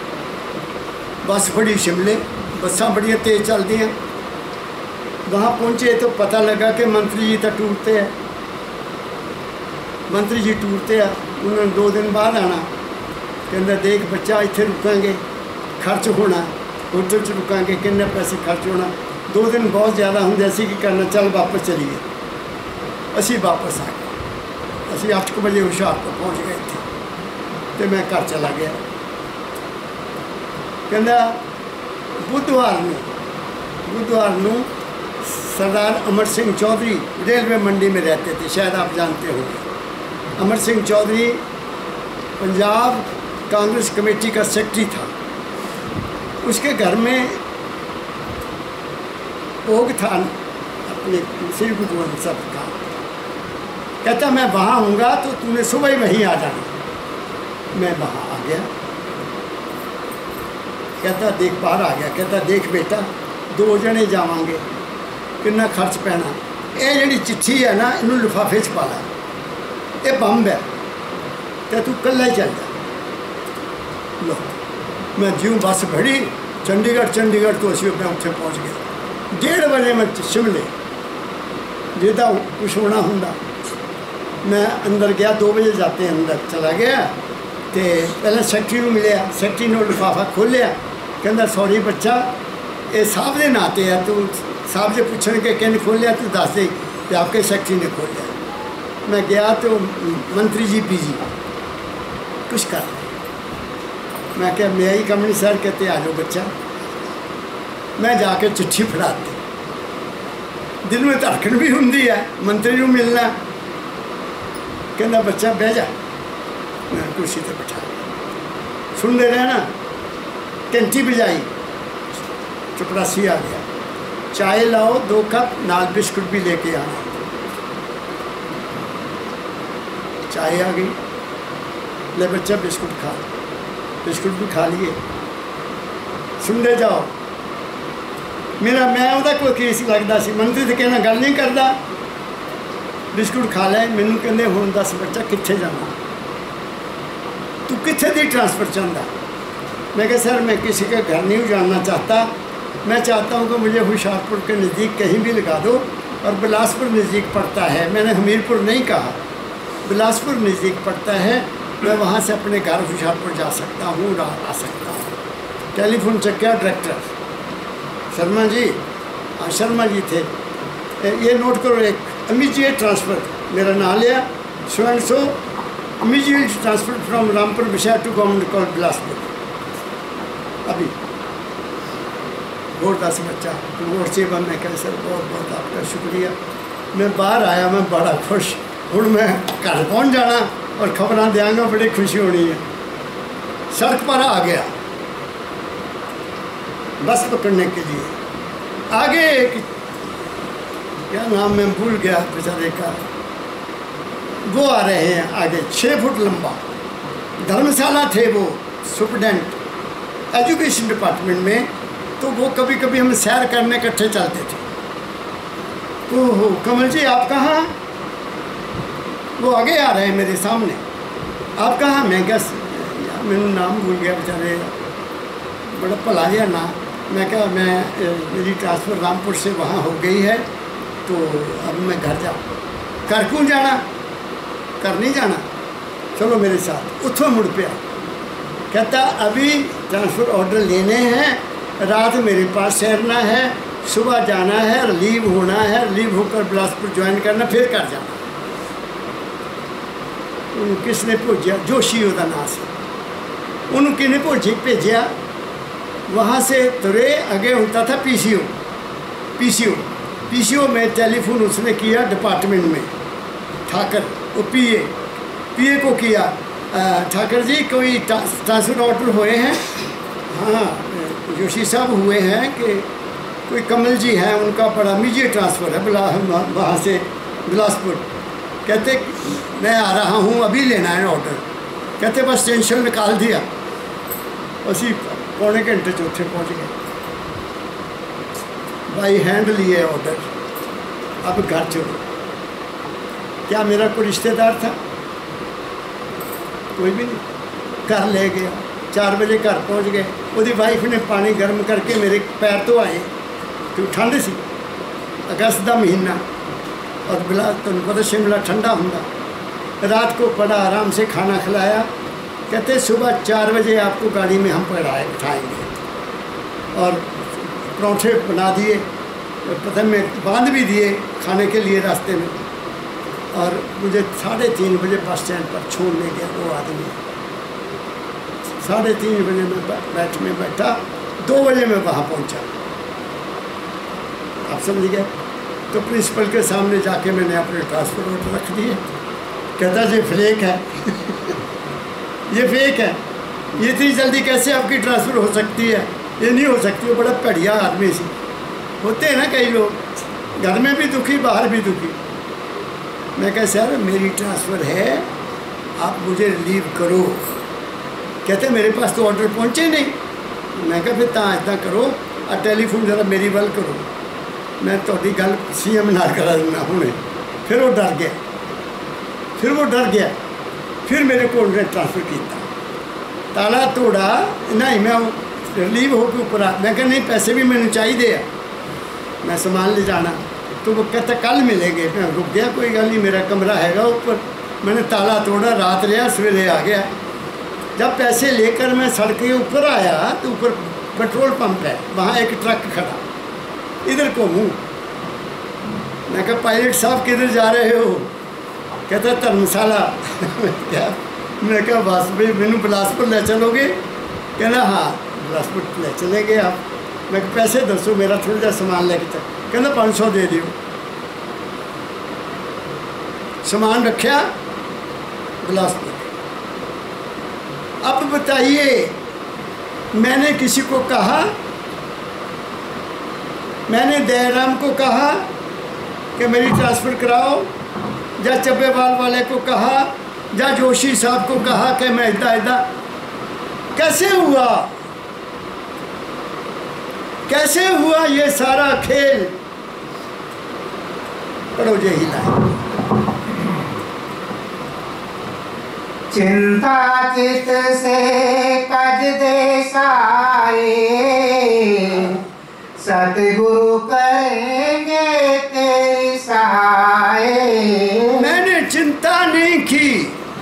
B: बस फड़ी शिमले, बसा बड़िया तेज़ चलती हैं। वहाँ पहुँचे तो पता लगा कि मंत्री जी तो टूरते हैं। मंत्री जी टूरते हैं, उन्होंने 2 दिन बाद आना। कहता देख बच्चा इत्थे रुकांगे, खर्च होना, होटल च रुकांगे, किन्ने पैसे खर्च होना। 2 दिन बहुत ज़्यादा होंगे, असी की करना, चल वापस चलीए। असी वापस आ गए। असी 8 बजे हुशियारपुर पहुँच गए थे। तो मैं घर चला गया। कहता बुधवार नूं सरदार अमर सिंह चौधरी रेलवे मंडी में रहते थे, शायद आप जानते होंगे। अमर सिंह चौधरी पंजाब कांग्रेस कमेटी का सेक्रेटरी था। उसके घर में भोग था अपने श्री गुरु ग्रंथ साहब का। कहता मैं वहाँ आऊँगा तो तूने सुबह ही वहीं आ जाना। मैं वहाँ आ गया। कहता देख बाहर आ गया। कहता देख बेटा 2 जने जावांगे, कितना खर्च पैना। ये जी चिट्ठी है ना, इनू लिफाफे च पा ला, ये बंब है, तो तू कल्ला ही चल जा। लो मैं ज्यों बस भड़ी चंडीगढ़ तो असी मैं उत्थे पहुँच गया। 1:30 बजे मैं शिमले जिदा कुछ होना होंदा। मैं अंदर गया, 2 बजे जाते अंदर चला गया। तो पहले सैकटरी को मिले, सैकटरी ने लिफाफा खोलिया। कहता सॉरी बच्चा, ये साहब के नाते है, तू साहब से पूछण के किन खोलिया, तू दस दे। तो आपके सैकटरी ने खोलिया। मैं गया तो मंत्री जी बिजी कुछ कर रहे। मैं क्या मैं ही कमनी सर, कहते आ जाओ बच्चा। मैं जाके चिट्ठी फड़ाती। दिल में धड़कन भी होंगी है, मंत्री को मिलना। कहना बच्चा बह जा। मैं कुर्सी पर बैठा सुनते रहना। घंटी बजाई, चपरासी आ गया। चाय लाओ 2 कप, नाल बिस्कुट भी लेके आना। चाय आ गई। ले बच्चा बिस्कुट खा। बिस्कुट भी खा लिए। सुनते जाओ। मेरा मैं वह कोई केस लगता सी। मंत्री तो कहना गल नहीं करता। बिस्कुट खा ले। मैनू कहते हुण दस बच्चा कित्थे जाना, तू कित्थे दी ट्रांसफ़र चाहता। मैं कहा सर मैं किसी के घर नहीं जानना चाहता, मैं चाहता हूँ कि मुझे हुशियारपुर के नज़दीक कहीं भी लगा दो। और बिलासपुर नज़दीक पड़ता है, मैंने हमीरपुर नहीं कहा, बिलासपुर नज़दीक पड़ता है। मैं वहाँ से अपने घर हुशियारपुर जा सकता हूँ, आ सकता हूँ। टेलीफोन चक्या, डायरेक्टर शर्मा जी, हाँ शर्मा जी थे। ये नोट करो, एक इमीजिएट ट्रांसफ़र, मेरा नाम लिया so immediate transfer from Rampur Vishal to government college Bilaspur. अभी और 10 बच्चा और सेवा। मैं कह सर बहुत बहुत आपका शुक्रिया। मैं बाहर आया, मैं बड़ा खुश। हुण मैं घर पहुँच जाना और खबरां देंगा, बड़ी खुशी होनी है। सड़क पर आ गया बस पकड़ने के लिए। आगे एक, क्या नाम मैं भूल गया बेचारे का, वो आ रहे हैं आगे, 6 फुट लंबा, धर्मशाला थे वो सुपरडेंट एजुकेशन डिपार्टमेंट में। तो वो कभी कभी हम सैर करने इकट्ठे चलते थे। ओहो कमल जी आप कहाँ? वो आगे आ रहे हैं मेरे सामने। आप कहाँ? मैं क्या मैंने नाम भूल गया बेचारे, बड़ा भला गया नाम। मैं क्या मैं मेरी ट्रांसफ़र रामपुर से वहाँ हो गई है, तो अब मैं घर जाऊँ। घर क्यों जाना? घर नहीं जाना, चलो मेरे साथ। उठो मुड़ पे कहता अभी ट्रांसफ़र ऑर्डर लेने हैं, रात मेरे पास ठहरना है, सुबह जाना है, रिलीव होना है, रिलीव होकर बिलासपुर ज्वाइन करना, फिर कर जाना। किसने भेजा? जोशी ਉਹਦਾ नाम से। उन्होंने किने भेजा? वहाँ से तुरे आगे होता था पीसीओ में टेलीफोन उसने किया डिपार्टमेंट में, ठाकर वो पीए को किया, ठाकर जी कोई ट्रांसफ़र ऑर्डर हुए हैं? हाँ जोशी साहब हुए हैं कि कोई कमल जी हैं, उनका बड़ा इमीडिएट ट्रांसफ़र है वहाँ से बिलासपुर। कहते मैं आ रहा हूँ, अभी लेना है ऑर्डर। कहते बस टेंशन निकाल दिया, असी पौने घंटे चौथे पहुँच गए, बाई हैंड लिए ऑर्डर। अब घर चलो। क्या मेरा कोई रिश्तेदार था? कोई भी नहीं। घर ले गया, 4 बजे घर पहुँच गए। उसकी वाइफ ने पानी गर्म करके मेरे पैर तो आए, तो ठंड सी, अगस्त का महीना, और तुम पता शिमला ठंडा होंगे। रात को बड़ा आराम से खाना खिलाया। कहते सुबह 4 बजे आपको गाड़ी में हम बिठाएंगे, और परोठे बना दिए, पता में बांध भी दिए खाने के लिए रास्ते में। और मुझे 3:30 बजे बस स्टैंड पर छोड़ने गया वो आदमी। 3:30 बजे मैं बैठा, 2 बजे मैं वहाँ पहुँचा। आप समझ गए? तो प्रिंसिपल के सामने जाके मैंने अपने ट्रांसफ़र ऑर्डर रख दिए। कहता जी फेक है ये फेक है, ये इतनी जल्दी कैसे आपकी ट्रांसफ़र हो सकती है? ये नहीं हो सकती। वो बड़ा बढ़िया आदमी से होते हैं ना कई लोग, घर में भी दुखी बाहर भी दुखी। मैं कहा सर मेरी ट्रांसफ़र है, आप मुझे रिलीव करो। कहते मेरे पास तो ऑर्डर पहुँचे नहीं। मैं कहा फिर इदा करो, टेलीफोन जरा मेरी वल करो, मैं थोड़ी गल CM नाल करा देना हुणे। फिर वो डर गया, फिर मेरे को उन्होंने ट्रांसफ़र किया। ताला तोड़ा नहीं, मैं रिलीव होकर ऊपर आ। मैं कहा नहीं पैसे भी मैंने चाहिए, मैं सामान ले जाना। तो वो कहता कल मिलेंगे। मैं रुक गया, कोई गल नहीं, मेरा कमरा हैगा ऊपर। मैंने ताला तोड़ा, रात रहा, सवेरे आ गया। जब पैसे लेकर मैं सड़क के ऊपर आया तो ऊपर पेट्रोल पंप है, वहाँ एक ट्रक खड़ा, इधर को हूँ। मैं कहा पायलट साहब किधर जा रहे हो? कहता धर्मशाला। क्या? मैं कहा बस भाई मैनू बिलासपुर ले चलोगे? कहना हाँ बिलासपुर ले चलेंगे आप। मैं पैसे दसो, मेरा थोड़ा जा सामान लेके चल। कहना 500 दे दियो। सामान रखा बिलासपुर। अब बताइए, मैंने किसी को कहा, मैंने दयाराम को कहा कि मेरी ट्रांसफ़र कराओ, या चब्बेवाल वाले को कहा, या जोशी साहब को कहा कि मैं इदा कैसे हुआ? कैसे हुआ ये सारा खेल? पढ़ो यही लाइन।
C: चिंता चित से कज दे सारे, सतगुरु करेंगे तेरी सहाय।
B: मैंने चिंता नहीं की,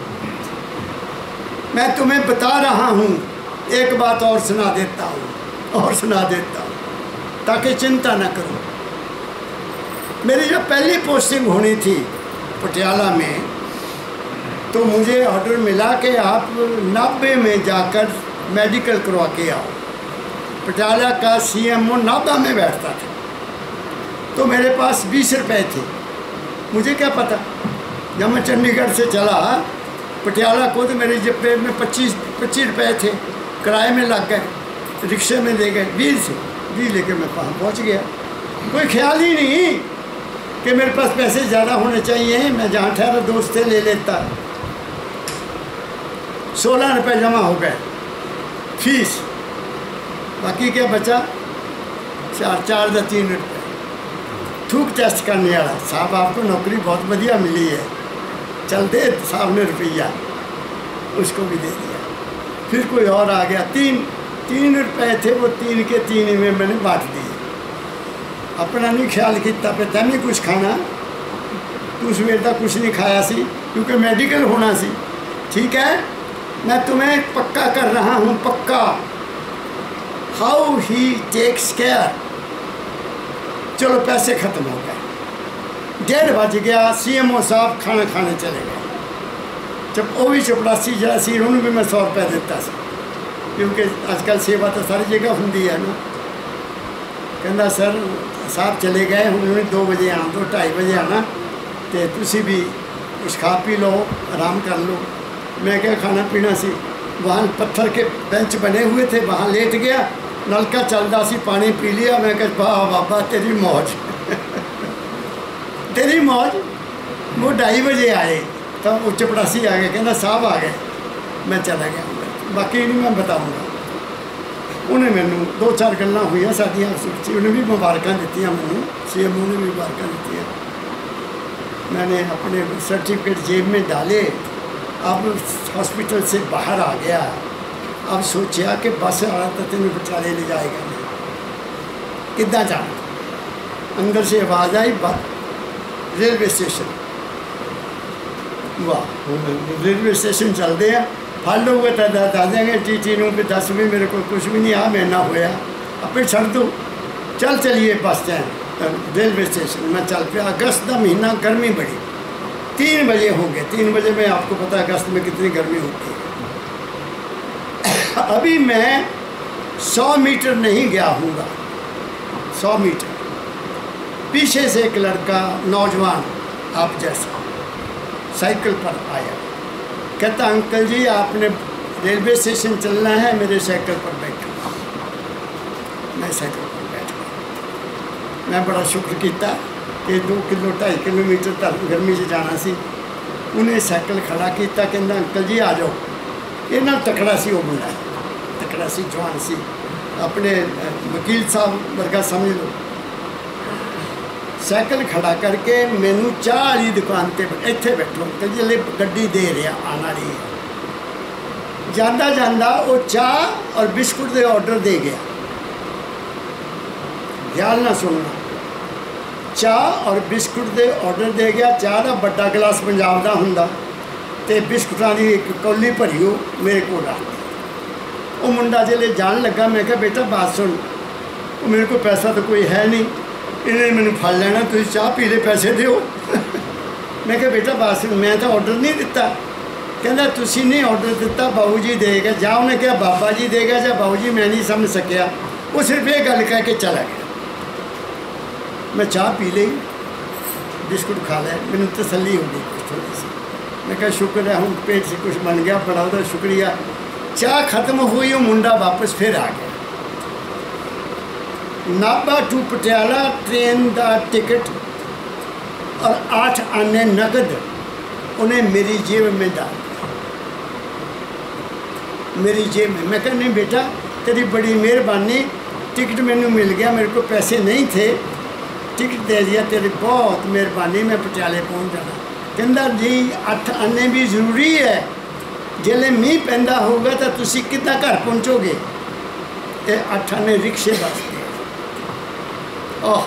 B: मैं तुम्हें बता रहा हूँ। एक बात और सुना देता हूँ, ताकि चिंता न करो। मेरी जब पहली पोस्टिंग होनी थी पटियाला में, तो मुझे ऑर्डर मिला कि आप 90 में जाकर मेडिकल करवा के आओ। पटियाला का CMO 90 में बैठता था, तो मेरे पास 20 रुपये थे। मुझे क्या पता, जब मैं चंडीगढ़ से चला पटियाला को, तो मेरे जेब में 25 रुपये थे, किराए में लग गए, रिक्शे में दे गए 20 लेके मैं वहाँ पहुँच गया। कोई ख्याल ही नहीं कि मेरे पास पैसे ज़्यादा होने चाहिए, मैं जहाँ ठहरा दोस्त से ले लेता। 16 रुपये जमा हो गए फीस, बाकी क्या बचा 4 या 3 रुपये। थूक टेस्ट करने वाला साहब, आपको नौकरी बहुत बढ़िया मिली है, चल दे। साहब ने रुपया उसको भी दे दिया। फिर कोई और आ गया, 3 रुपये थे, वो 3 के 3 में मैंने बांट दिए। अपना नहीं ख्याल किया पे तैने कुछ खाना, तू सवेर का कुछ नहीं खाया सी क्योंकि मेडिकल होना सी। ठीक है, मैं तुम्हें पक्का कर रहा हूँ, पक्का। How he takes care. चलो पैसे ख़त्म हो गए, 1:30 बज गया, CMO साहब खाना खाने चले गए। जब वो भी चपड़ासी जरा सी, उन्होंने भी मैं 100 रुपये देता सी, क्योंकि आजकल सेवा तो सारी जगह होंगी है ना। कहना सर साहब चले गए, उन्होंने 2 बजे आना, 2-2:30 बजे आना, तो तुसी भी कुछ खा पी लो, आराम कर लो। मैं क्या खाना पीना सी, वहाँ पत्थर के बेंच बने हुए थे, वहाँ लेट गया, नलका चलता सी, पानी पी लिया। मैं कहा वाह बाबा तेरी मौज तेरी मौज। वो 2:30 बजे आए, तब वो चपड़ासी आ गए, कहना साहब आ गए, मैं चला गया। बाकी नहीं मैं बताऊँगा। उन्हें मैनू 2-4 गल्लां हुई साडियां, उन्हें भी मुबारकां दित्तियां, मैनू CMO ने भी मुबारकां दित्तियां। मैंने अपने सर्टिफिकेट जेब में डाले। अब हॉस्पिटल से बाहर आ गया, अब सोचा कि बस वाला तो तेन पटियाले ले जाएगा नहीं, किद्दां जाना। अंदर से आवाज़ आई, रेलवे स्टेशन। वाह, रेलवे स्टेशन चलते हैं, फल लोगे तो दस देंगे TT नूं भी, 10 भी मेरे को कुछ भी नहीं आ, मैं ना होया अपे छड़ दो, चल चलिए बस स्टैंड रेलवे स्टेशन। मैं चल पे। अगस्त का महीना, गर्मी बड़ी, 3 बजे हो गए। 3 बजे में आपको पता है अगस्त में कितनी गर्मी होती है। अभी मैं 100 मीटर नहीं गया हूँगा, 100 मीटर पीछे से एक लड़का, नौजवान आप जैसा, साइकिल पर आया। कहता अंकल जी आपने रेलवे स्टेशन चलना है, मेरे साइकिल पर बैठो। मैं साइकिल पर बैठ गया। मैं बड़ा शुक्र किया कि 2-2.5 किलोमीटर तक गर्मी से जाना सी। उन्हें साइकिल खड़ा किया, कहना अंकल जी आ जाओ। ये ना तकड़ा सी, वो मुंडा तकड़ा सी, जवान सी, अपने वकील साहब वर्गा समझ लो। साइकिल खड़ा करके मैनू चाह वाली दुकान पर इत्थे बैठो अंकल जी, गड्डी दे रहा आना रही है। जाता जाता वो चाह और बिस्कुट के ऑर्डर दे गया। ध्यान ना सुनना, चाह और बिस्कुट के ऑर्डर दे गया। चाह का बड़ा गिलास पंजाब का हुंदा ते बिस्कुटां की एक कौली भरी हो मेरे को रख। वो मुंडा जिले जान लगा, मैं क्या बेटा बात सुन, मेरे को पैसा तो कोई है नहीं, इन्हें मैंने फल लेना, तुम चाह पी ले, पैसे दो। मैं क्या बेटा बात सुन, मैं तो ऑर्डर नहीं दिता। कहना तुसी नहीं ऑर्डर दिता, बाबू जी देगा। जा उन्हें क्या बाबा जी देगा या बाबू जी, मैं नहीं समझ सकिया। वो सिर्फ ये गल कह के चला गया। मैं चाह पी ली, बिस्कुट खा लिया, मैंने तसल्ली हो गई कुछ थोड़ी सी। मैं क्या शुक्र है हम पेट से कुछ बन गया, बड़ा उधर शुक्रिया। चाह खत्म हुई, वो मुंडा वापस फिर आ गया। नाभा टू पटियाला ट्रेन का टिकट और 8 आने नगद उन्हें मेरी जेब में डाल दिया, मेरी जेब में। मैं कहा नहीं बेटा तेरी बड़ी मेहरबानी, टिकट मैंने मिल गया, मेरे को पैसे नहीं थे, टिकट दे दिया, तेरी बहुत मेहरबानी, मैं पटियाले पहुंच जाना। कहता जी 8 आने भी जरूरी है, जिले मीह पैंदा होगा तो तुसी कितना घर पहुँचोगे। ये 8 आने रिक्शे वास्ते। ओह,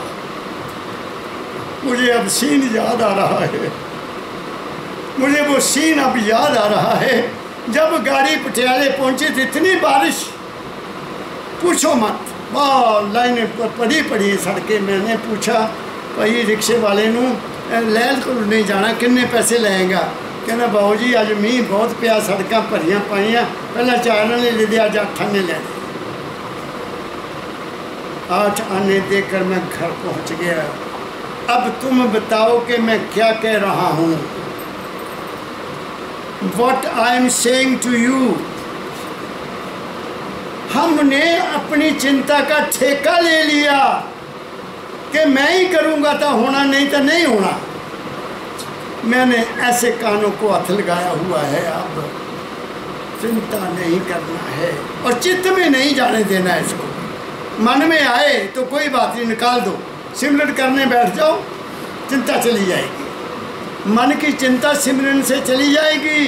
B: मुझे अब सीन याद आ रहा है, मुझे वो सीन अब याद आ रहा है जब गाड़ी पटियाले पहुंची थी। इतनी बारिश पूछो मत, वाह लाइनें पड़ी सड़कें। मैंने पूछा भाई रिक्शे वाले नू लैल को नहीं जाना, किन्ने पैसे लेगा। कहना बाबू जी अज मीह बहुत पिया, सड़क भरिया पाइया, पहला 4 आने ले दिया, 8 आने ले दिए। 8 आने देकर मैं घर पहुंच गया। अब तुम बताओ कि मैं क्या कह रहा हूँ। what I am saying to you, हमने अपनी चिंता का ठेका ले लिया कि मैं ही करूँगा तो होना, नहीं तो नहीं होना। मैंने ऐसे कानों को हथ लगाया हुआ है, अब चिंता नहीं करना है और चित्त में नहीं जाने देना है इसको। मन में आए तो कोई बात नहीं, निकाल दो, सिमरन करने बैठ जाओ, चिंता चली जाएगी। मन की चिंता सिमरन से चली जाएगी,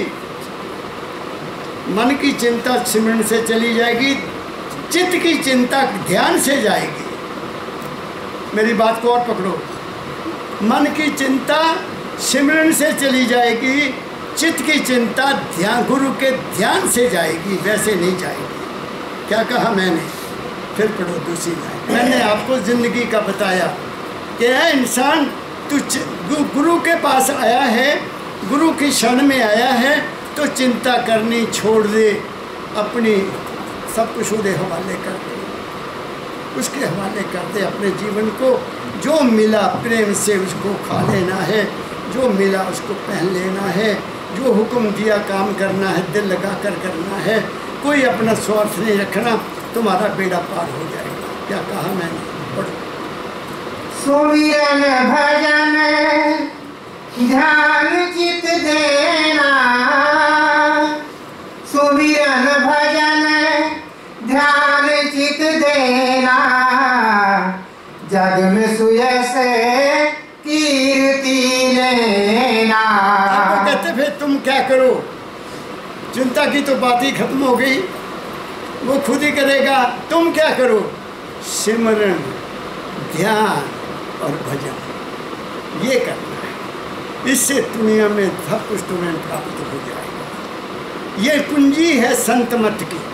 B: मन की चिंता सिमरन से चली जाएगी, चित्त की चिंता ध्यान से जाएगी। मेरी बात को और पकड़ो, मन की चिंता सिमरन से चली जाएगी, चित्त की चिंता ध्यान गुरु के ध्यान से जाएगी, वैसे नहीं जाएगी। क्या कहा मैंने? फिर पढ़ो दूसरी लाइन। मैंने आपको ज़िंदगी का बताया कि है इंसान, तू गुरु के पास आया है, गुरु की शरण में आया है तो चिंता करनी छोड़ दे, अपनी सब कुछ उसके हवाले कर दे, उसके हवाले कर दे अपने जीवन को। जो मिला प्रेम से उसको खा लेना है, जो मिला उसको पहन लेना है, जो हुक्म दिया काम करना है, दिल लगा कर करना है, कोई अपना स्वार्थ नहीं रखना, तुम्हारा बेड़ा पार हो जाएगा। क्या कहा मैंने? पढ़ो।
C: सुमिरन भजन ध्यान चित देना, सुमिरन भजन ध्यान चित देना, जग में सुयस कीर्ति लेना।
B: आपको कहते फिर तुम क्या करो? चिंता की तो बात ही खत्म हो गई, वो खुद ही करेगा। तुम क्या करो? सिमरन, ध्यान और भजन, ये करना है। इससे दुनिया में सब कुछ तुम्हें प्राप्त हो जाएगा। ये कुंजी है संत मत की,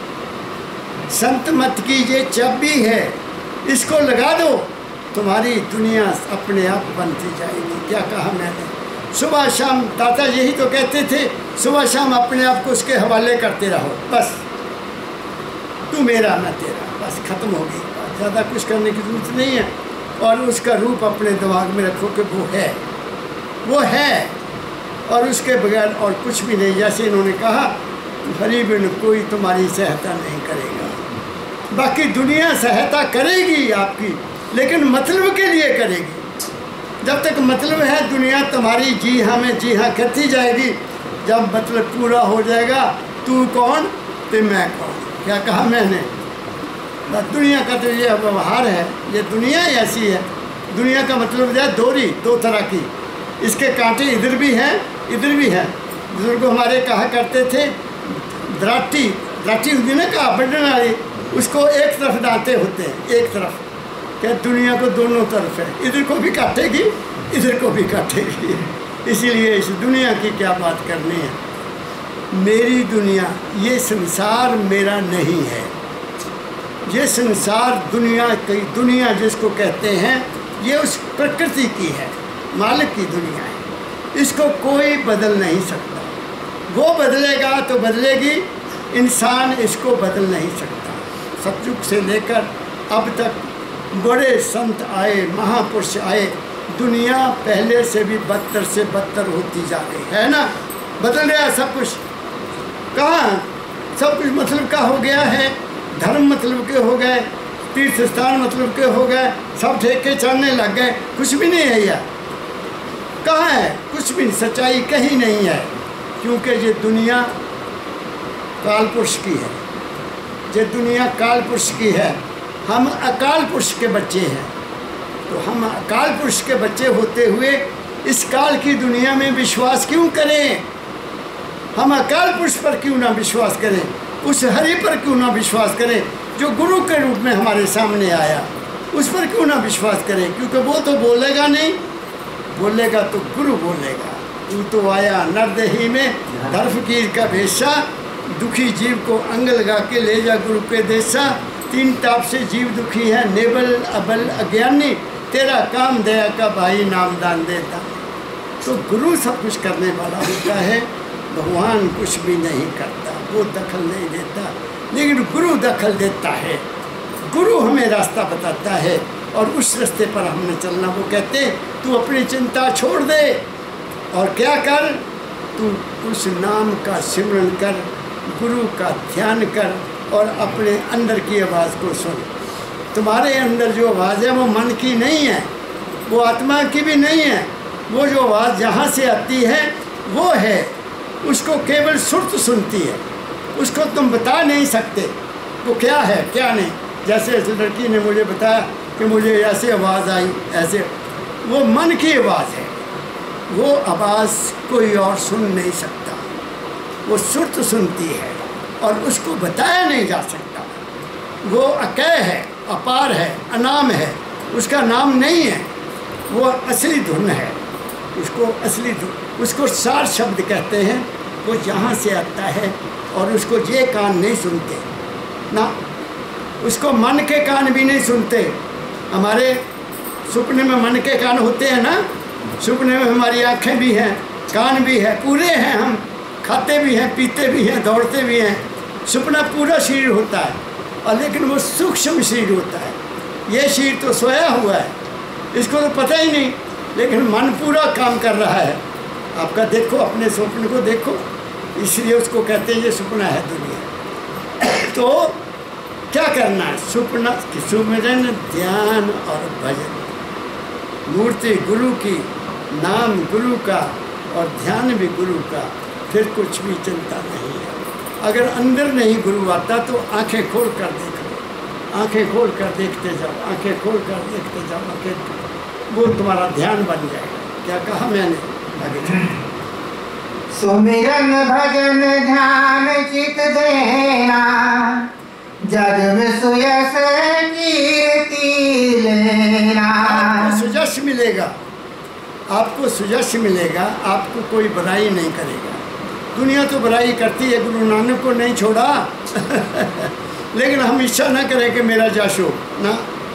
B: संत मत की ये चाबी है, इसको लगा दो, तुम्हारी दुनिया अपने आप बनती जाएगी। क्या कहा मैंने? सुबह शाम दादा यही तो कहते थे, सुबह शाम अपने आप को उसके हवाले करते रहो, बस तू मेरा मैं तेरा, बस खत्म हो गई बात, ज़्यादा कुछ करने की जरूरत नहीं है। और उसका रूप अपने दिमाग में रखो कि वो है, वो है और उसके बगैर और कुछ भी नहीं। जैसे इन्होंने कहा, हरि बिन कोई तुम्हारी सहायता नहीं करेगा। बाकी दुनिया सहायता करेगी आपकी, लेकिन मतलब के लिए करेगी। जब तक मतलब है दुनिया तुम्हारी जी हाँ में जी हाँ करती जाएगी। जब मतलब पूरा हो जाएगा, तू कौन तो मैं कौन। क्या कहा मैंने? दुनिया का तो ये व्यवहार है, ये दुनिया ही ऐसी है। दुनिया का मतलब है दोहरी, दो तरह की, इसके कांटे इधर भी हैं इधर भी हैं। बुजुर्ग हमारे कहा करते थे, दराटी दराटी होती ना कहा बढ़ने वाली, उसको एक तरफ डालते होते हैं, एक तरफ। क्या दुनिया को दोनों तरफ है, इधर को भी काटेगी इधर को भी काटेगी। इसीलिए इस दुनिया की क्या बात करनी है। मेरी दुनिया, ये संसार मेरा नहीं है। ये संसार दुनिया, कई दुनिया जिसको कहते हैं, ये उस प्रकृति की है, मालिक की दुनिया है। इसको कोई बदल नहीं सकता। वो बदलेगा तो बदलेगी, इंसान इसको बदल नहीं सकता। सतयुग से लेकर अब तक बड़े संत आए, महापुरुष आए, दुनिया पहले से भी बदतर से बदतर होती जा रही है ना। बदल रहा है सब कुछ। कहाँ सब कुछ मतलब का हो गया है, धर्म मतलब के हो गए, तीर्थ स्थान मतलब के हो गए, सब ठेके चढ़ने लग गए। कुछ भी नहीं है यार, कहाँ है? कुछ भी सच्चाई कहीं नहीं है, क्योंकि ये दुनिया काल पुरुष की है। ये दुनिया काल पुरुष की है। हम अकाल पुरुष के बच्चे हैं, तो हम अकाल पुरुष के बच्चे होते हुए इस काल की दुनिया में विश्वास क्यों करें? हम अकाल पुरुष पर क्यों ना विश्वास करें? उस हरि पर क्यों ना विश्वास करें जो गुरु के रूप में हमारे सामने आया? उस पर क्यों ना विश्वास करें? क्योंकि वो तो बोलेगा नहीं, बोलेगा तो गुरु बोलेगा। तू तो आया नरदेही में धर फकीर का भेषा, दुखी जीव को अंग लगा के ले जा गुरु के देशा। तीन ताप से जीव दुखी है, नेबल अबल अज्ञानी, तेरा काम दया का भाई नामदान देता। तो गुरु सब कुछ करने वाला होता है, भगवान कुछ भी नहीं करता, वो दखल नहीं देता, लेकिन गुरु दखल देता है। गुरु हमें रास्ता बताता है और उस रास्ते पर हमने चलना। वो कहते तू अपनी चिंता छोड़ दे और क्या कर, तू उस नाम का सिमरन कर, गुरु का ध्यान कर और अपने अंदर की आवाज़ को सुन। तुम्हारे अंदर जो आवाज़ है वो मन की नहीं है, वो आत्मा की भी नहीं है। वो जो आवाज़ जहाँ से आती है वो है, उसको केवल सुर्त सुनती है, उसको तुम बता नहीं सकते वो क्या है क्या नहीं। जैसे इस लड़की ने मुझे बताया कि मुझे ऐसे आवाज़ आई, ऐसे, वो मन की आवाज़ है। वो आवाज़ कोई और सुन नहीं सकता, वो सुर्त सुनती है और उसको बताया नहीं जा सकता। वो अकय है, अपार है, अनाम है, उसका नाम नहीं है, वो असली धुन है। उसको असली धुन, उसको सार शब्द कहते हैं। वो जहाँ से आता है और उसको ये कान नहीं सुनते ना, उसको मन के कान भी नहीं सुनते। हमारे सपने में मन के कान होते हैं ना, सपने में हमारी आँखें भी हैं, कान भी है, पूरे हैं, हम खाते भी हैं, पीते भी हैं, दौड़ते भी हैं। सपना पूरा शरीर होता है और लेकिन वो सूक्ष्म शरीर होता है। ये शरीर तो सोया हुआ है, इसको तो पता ही नहीं, लेकिन मन पूरा काम कर रहा है। आपका देखो, अपने सपने को देखो, इसलिए उसको कहते हैं ये सपना है दुनिया। तो क्या करना है? सपना सुमिरन, ध्यान और भजन, मूर्ति गुरु की, नाम गुरु का और ध्यान भी गुरु का, फिर कुछ भी चिंता नहीं है। अगर अंदर नहीं गुरु आता तो आंखें खोल कर देख लो, आंखें खोल कर देखते जाओ, आंखें खोल कर देखते जाओ, आंखें, वो तुम्हारा ध्यान बन जाएगा। क्या कहा मैंने? आगे चलो।
C: सुमिरन भजन ध्यान चित देना, जग में सुयश कीर्ति लेना।
B: आपको सुजश मिलेगा, आपको सुजश मिलेगा, आपको कोई बुराई नहीं करेगा। दुनिया तो बुराई करती है, गुरु नानक को नहीं छोड़ा लेकिन हम इच्छा ना करें कि मेरा जश हो ना,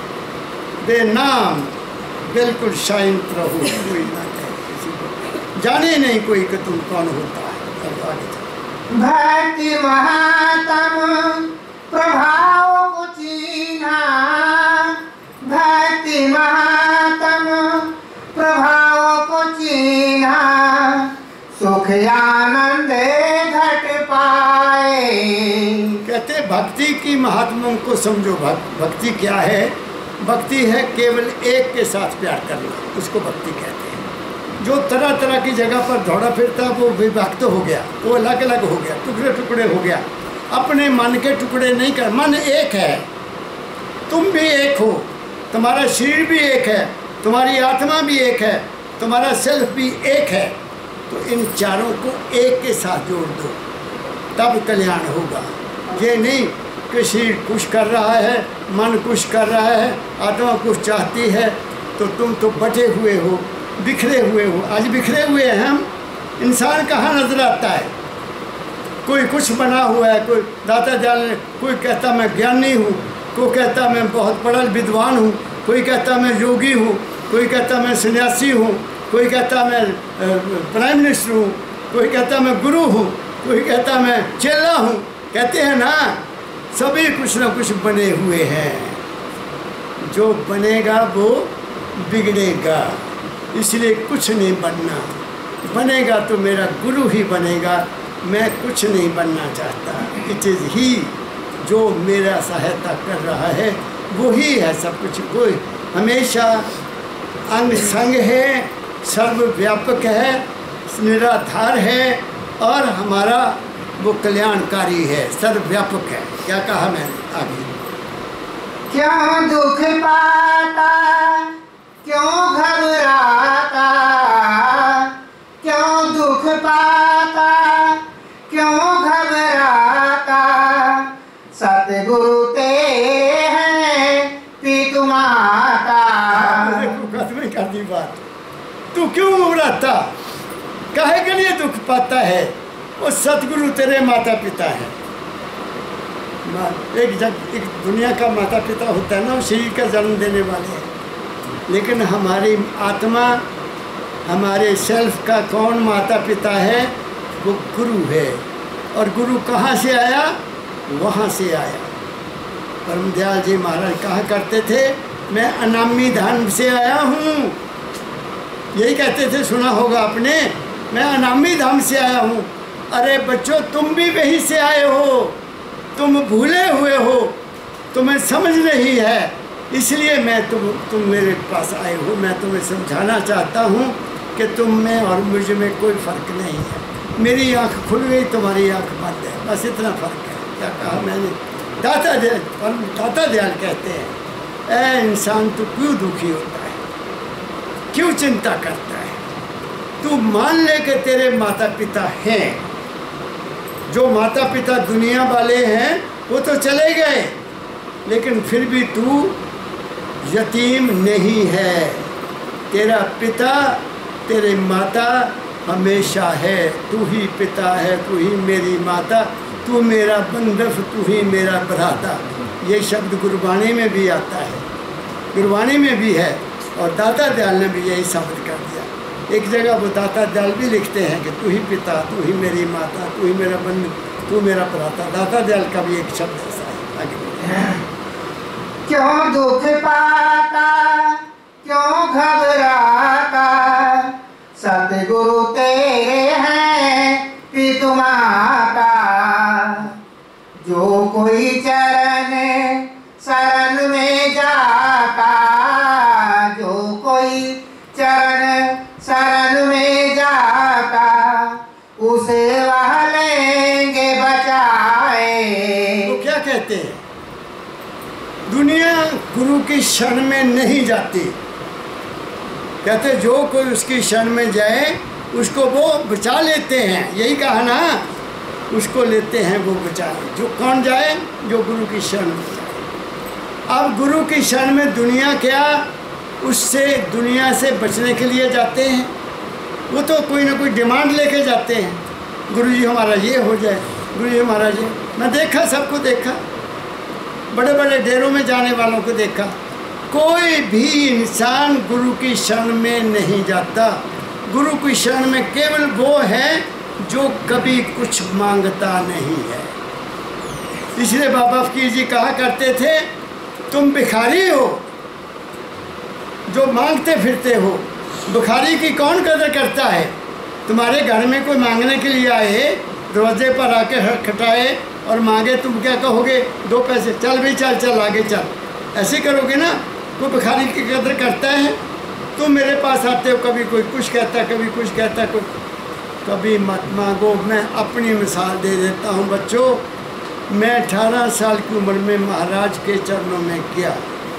B: बेनाम बिल्कुल शांत रहो, कोई ना कहे किसी को, जाने नहीं कोई कि तुम कौन होता है। अब आगे चलो।
C: भक्ति महात्म प्रभाव को चीना, भक्ति महात्म प्रभाव को चीना, सुख आनंद घट पाए।
B: कहते भक्ति की महात्मा को समझो। भक्ति क्या है? भक्ति है केवल एक के साथ प्यार करना, उसको भक्ति कहते हैं। जो तरह तरह की जगह पर दौड़ा फिरता वो विभक्त हो गया, वो अलग अलग हो गया, टुकड़े टुकड़े हो गया। अपने मन के टुकड़े नहीं कर, मन एक है, तुम भी एक हो, तुम्हारा शरीर भी एक है, तुम्हारी आत्मा भी एक है, तुम्हारा सेल्फ भी एक है। तो इन चारों को एक के साथ जोड़ दो, तब कल्याण होगा। ये नहीं कि शरीर कुछ कर रहा है, मन कुछ कर रहा है, आत्मा कुछ चाहती है, तो तुम तो बटे हुए हो, बिखरे हुए हो। आज बिखरे हुए हैं हम। इंसान कहाँ नजर आता है? कोई कुछ बना हुआ है, कोई दाता जान, कोई कहता मैं ज्ञानी हूँ, कोई कहता मैं बहुत बड़ा विद्वान हूँ, कोई कहता मैं योगी हूँ, कोई कहता मैं सन्यासी हूँ, कोई कहता मैं प्राइम मिनिस्टर हूँ, कोई कहता मैं गुरु हूँ, कोई कहता मैं चेला हूँ। कहते हैं ना, सभी कुछ ना कुछ बने हुए हैं। जो बनेगा वो बिगड़ेगा, इसलिए कुछ नहीं बनना। बनेगा तो मेरा गुरु ही बनेगा, मैं कुछ नहीं बनना चाहता। इट इज़ ही जो मेरा सहायता कर रहा है, वही है सब कुछ। वो हमेशा अंग संग है, सर्वव्यापक है, निराधार है और हमारा वो कल्याणकारी है, सर्वव्यापक है। क्या कहा मैंने? आगे।
C: क्यों दुख पाता, क्यों घबराता, क्यों दुख पाता, क्यों घबराता, सतगुरु तेरे हैं पितु माता।
B: देखो कर दी बात। तू क्यों घबराता? काहे के लिए दुख पाता है? वो सतगुरु तेरे माता पिता है। एक दुनिया का माता पिता होता है ना, वो शरीर का जन्म देने वाले हैं, लेकिन हमारी आत्मा, हमारे सेल्फ का कौन माता पिता है? वो गुरु है। और गुरु कहाँ से आया? वहाँ से आया। परमदयाल जी महाराज कहा करते थे, मैं अनामी धाम से आया हूँ। यही कहते थे, सुना होगा आपने। मैं अनामी धाम से आया हूँ। अरे बच्चों, तुम भी वहीं से आए हो, तुम भूले हुए हो, तुम्हें समझ नहीं है, इसलिए मैं तुम मेरे पास आए हो। मैं तुम्हें समझाना चाहता हूँ कि तुम में और मुझ में कोई फ़र्क नहीं है। मेरी आँख खुल गई, तुम्हारी आँख बंद है, बस इतना फ़र्क है। क्या कहा मैंने? दाता दयाल कहते हैं, ऐ इंसान तू क्यों दुखी होता है, क्यों चिंता करता है? तू मान ले कि तेरे माता पिता हैं। जो माता पिता दुनिया वाले हैं वो तो चले गए, लेकिन फिर भी तू यतीम नहीं है। तेरा पिता, तेरे माता हमेशा है। तू ही पिता है, तू ही मेरी माता, तू मेरा बंधुफ, तू ही मेरा भ्राता। ये शब्द गुरबाणी में भी आता है, गुरबाणी में भी है, और दाता दयाल ने भी यही साबित कर दिया। एक जगह वो दाता दयाल भी लिखते हैं कि तू ही पिता, तू ही मेरी माता, तू ही मेरा बंधु, तू मेरा भ्राता। दाता दयाल का भी एक शब्द ऐसा है। आगे बोलिए।
C: क्यों दुख पाता, क्यों घबराता, सतगुरु तेरे हैं पितु माता। जो कोई चरण शरण में जाता, जो कोई चरण शरण में जाता, उसे वह लेंगे बचाए।
B: तो क्या कहते हैं? दुनिया गुरु की शरण में नहीं जाती। कहते जो कोई उसकी शरण में जाए उसको वो बचा लेते हैं। यही कहा ना, उसको लेते हैं वो बचाए। जो कौन जाए? जो गुरु की शरण में जाए। अब गुरु की शरण में दुनिया क्या, उससे दुनिया से बचने के लिए जाते हैं। वो तो कोई ना कोई डिमांड लेके जाते हैं, गुरुजी हमारा ये हो जाए, गुरुजी हमारा ये। मैं देखा, सबको देखा, बड़े बड़े डेरों में जाने वालों को देखा। कोई भी इंसान गुरु की शरण में नहीं जाता। गुरु की शरण में केवल वो है जो कभी कुछ मांगता नहीं है। इसलिए बाबा फकीर जी कहा करते थे, तुम भिखारी हो जो मांगते फिरते हो। भिखारी की कौन कदर करता है? तुम्हारे घर में कोई मांगने के लिए आए, दरवाजे पर आके खटखटाए और मांगे, तुम क्या कहोगे? 2 पैसे, चल भाई चल चल आगे चल, ऐसे करोगे ना? कोई भिखारी की कदर करता है? तुम मेरे पास आते हो, कभी कोई कुछ कहता है, कभी कुछ कहता है, कभी मत मांगो। मैं अपनी मिसाल दे देता हूँ बच्चों। मैं 18 साल की उम्र में महाराज के चरणों में गया।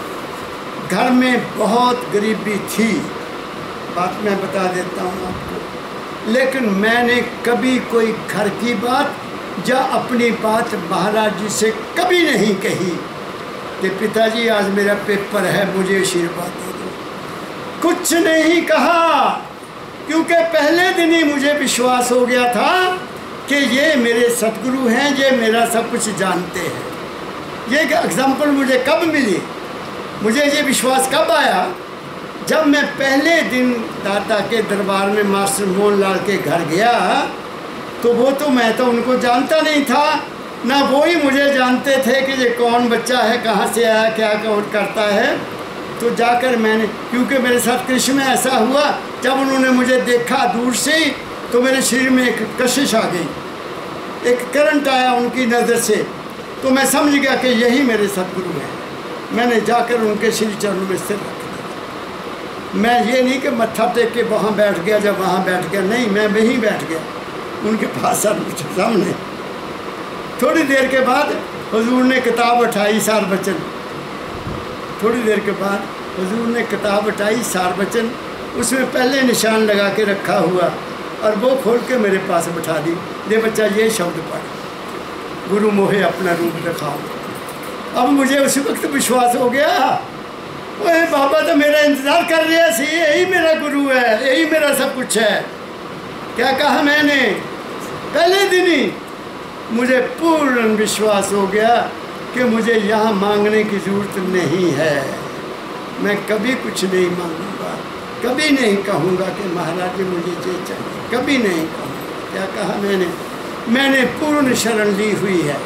B: घर में बहुत गरीबी थी, बात मैं बता देता हूँ आपको, लेकिन मैंने कभी कोई घर की बात या अपनी बात महाराज जी से कभी नहीं कही कि पिताजी आज मेरा पेपर है, मुझे आशीर्वाद दे दो। कुछ नहीं कहा, क्योंकि पहले दिन ही मुझे विश्वास हो गया था कि ये मेरे सतगुरु हैं, ये मेरा सब कुछ जानते हैं। ये एग्जाम्पल मुझे कब मिली, मुझे ये विश्वास कब आया? जब मैं पहले दिन दादा के दरबार में मास्टर मोहन लाल के घर गया, तो वो तो मैं तो उनको जानता नहीं था, ना वो ही मुझे जानते थे कि ये कौन बच्चा है, कहाँ से आया, क्या कौन करता है। तो जाकर मैंने, क्योंकि मेरे साथ कृष्ण में ऐसा हुआ, जब उन्होंने मुझे देखा दूर से ही तो मेरे शरीर में एक कशिश आ गई, एक करंट आया उनकी नज़र से, तो मैं समझ गया कि यही मेरे सतगुरु हैं। मैंने जाकर उनके श्री चरणों में सिर रख दिया। मैं ये नहीं कि मत्था टेक के वहाँ बैठ गया, जब वहाँ बैठ गया, नहीं, मैं वहीं बैठ गया उनके पास सामने। थोड़ी देर के बाद हुजूर ने किताब उठाई, सार बचन। थोड़ी देर के बाद हुजूर ने किताब उठाई, सार बचन, उसमें पहले निशान लगा के रखा हुआ, और वो खोल के मेरे पास बिठा दी। दे बच्चा ये शब्द पढ़, गुरु मोहे अपना रूप दिखाओ। अब मुझे उसी वक्त विश्वास हो गया, ओए बाबा तो मेरा इंतज़ार कर रहा सी, यही मेरा गुरु है, यही मेरा सब कुछ है। क्या कहा मैंने? पहले दिन ही मुझे पूर्ण विश्वास हो गया कि मुझे यहाँ मांगने की ज़रूरत नहीं है। मैं कभी कुछ नहीं मांगूंगा, कभी नहीं कहूँगा कि महाराज जी मुझे ये चाहिए, कभी नहीं कहूँगा। क्या कहा मैंने? मैंने पूर्ण शरण ली हुई है,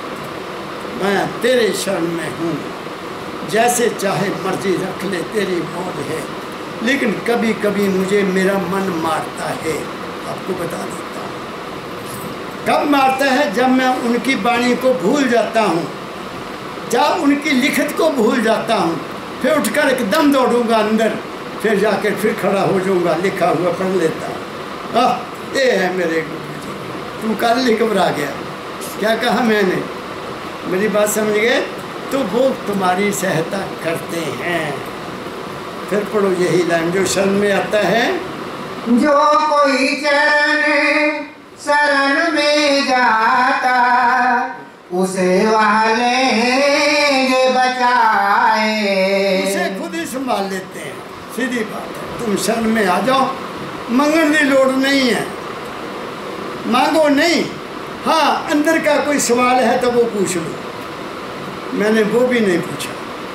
B: मैं तेरे शरण में हूँ, जैसे चाहे मर्जी रख ले, तेरी मौज है। लेकिन कभी कभी मुझे मेरा मन मारता है, आपको बता देता हूँ। कब मारता है? जब मैं उनकी वाणी को भूल जाता हूँ, जब उनकी लिखत को भूल जाता हूँ, फिर उठकर एकदम दौड़ूंगा अंदर, फिर जाकर फिर खड़ा हो जाऊंगा, लिखा हुआ पढ़ लेता हूँ। ये है मेरे गुरु जी। तुम कल ही घबरा गया, क्या कहा मैंने? मेरी बात समझ गए? तो वो तुम्हारी सहायता करते हैं। फिर पढ़ो यही लाइन जो शरण में आता है।
C: जो कोई चरण शरण में जाता, उसे वहाँ लेंगे बचाए।
B: उसे खुद ही संभाल लेते हैं, सीधी बात है। तुम शरण में आ जाओ, मंगने की लोड़ नहीं है, मांगो नहीं। हाँ, अंदर का कोई सवाल है तो वो पूछ लो, मैंने वो भी नहीं पूछा।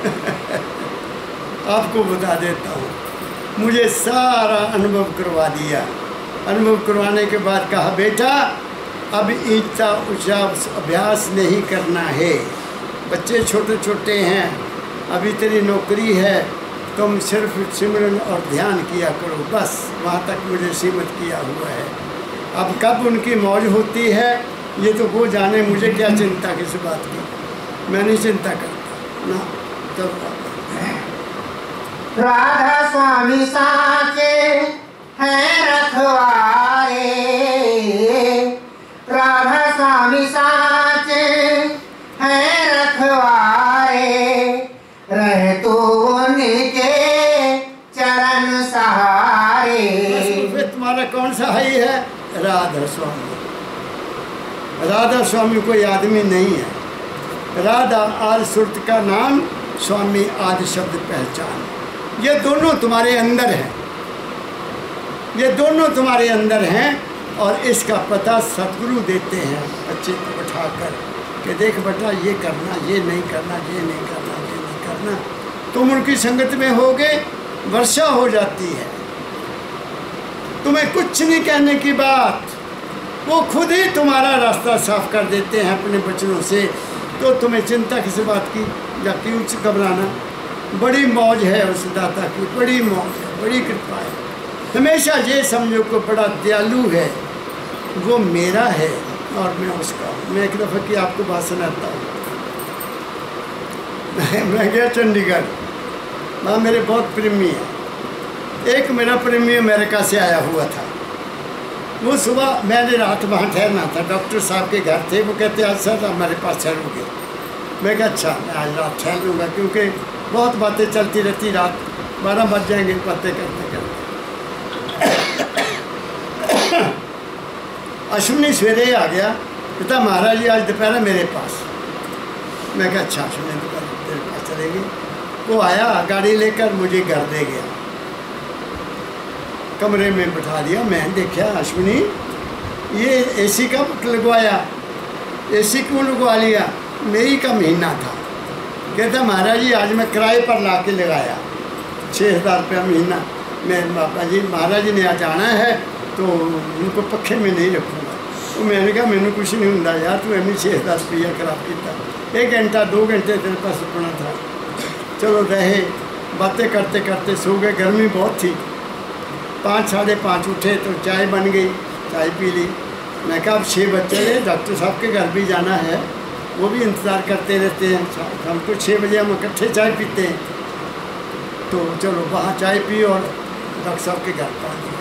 B: आपको बता देता हूँ, मुझे सारा अनुभव करवा दिया। अनुभव करवाने के बाद कहा, बेटा अब ऊंचा ऊंचा अभ्यास नहीं करना है, बच्चे छोटे छोटे हैं, अभी तेरी नौकरी है, तुम सिर्फ सिमरन और ध्यान किया करो, बस वहाँ तक मुझे सीमित किया हुआ है। अब कब उनकी मौज होती है ये तो वो जाने, मुझे क्या चिंता किस बात की, मैं नहीं चिंता करता ना। तो
C: राधा स्वामी साचे हैं रखवारे, राधा स्वामी साचे हैं रखवारे, रहे तो उनके चरण सहारे।
B: फिर तुम्हारा कौन सा है? राधा स्वामी। राधा स्वामी कोई आदमी नहीं है। राधा आदि सुरत का नाम, स्वामी आदि शब्द पहचान। ये दोनों तुम्हारे अंदर हैं, ये दोनों तुम्हारे अंदर हैं। और इसका पता सतगुरु देते हैं बच्चे को बैठाकर कि देख बेटा ये करना, ये नहीं करना, ये नहीं करना, ये नहीं करना। तुम उनकी संगत में होगे, वर्षा हो जाती है, तुम्हें कुछ नहीं कहने की बात, वो खुद ही तुम्हारा रास्ता साफ कर देते हैं अपने वचनों से। तो तुम्हें चिंता किस बात की, या क्यों घबराना? बड़ी मौज है उस दाता की, बड़ी मौज है, बड़ी कृपा है। हमेशा ये समझो को बड़ा दयालु है, वो मेरा है और मैं उसका हूँ। मैं एक दफ़ा की आपको बात सुनाता हूँ। मैं गया चंडीगढ़, वहाँ मेरे बहुत प्रेमी है। एक मेरा प्रेमी अमेरिका से आया हुआ था। वो सुबह, मैंने रात वहाँ ठहरना था, डॉक्टर साहब के घर थे। वो कहते आज सर आप मेरे पास ठहरूँगे। मैं कहा अच्छा, मैं आज रात ठहर लूँगा, क्योंकि बहुत बातें चलती रहती, रात 12 बज जाएंगे बातें करते करते। अश्विनी सवेरे आ गया, कहता महाराज जी आज दोपहर मेरे पास। मैं कहा अच्छा, अश्विनी दोपहर तेरे पास चलेगी। वो आया गाड़ी लेकर, मुझे घर दे गया, कमरे में बैठा दिया। मैं देखा अश्विनी ये एसी कब लगवाया, एसी क्यों लगवा लिया? मई का महीना था। कहता महाराज जी आज मैं किराए पर ला के लगाया, 6000 रुपया महीना। मैं बाबा जी महाराज जी ने आज आना है तो उनको पखे में नहीं रखूँगा। तो मैंने कहा मैंने कुछ नहीं होता यार, तू एम 6000 रुपया खराब किया। 1 घंटा 2 घंटे तेरे पास रुकना था। चलो रहे, बातें करते करते सो गए। गर्मी बहुत थी। 5 साढ़े 5 उठे तो चाय बन गई, चाय पी ली। मैं कहा अब 6 बज चले, डॉक्टर साहब के घर भी जाना है, वो भी इंतज़ार करते रहते हैं। हमको 6 बजे हम इकट्ठे चाय पीते हैं। तो चलो वहाँ चाय पी और डॉक्टर साहब के घर पहुँच गए।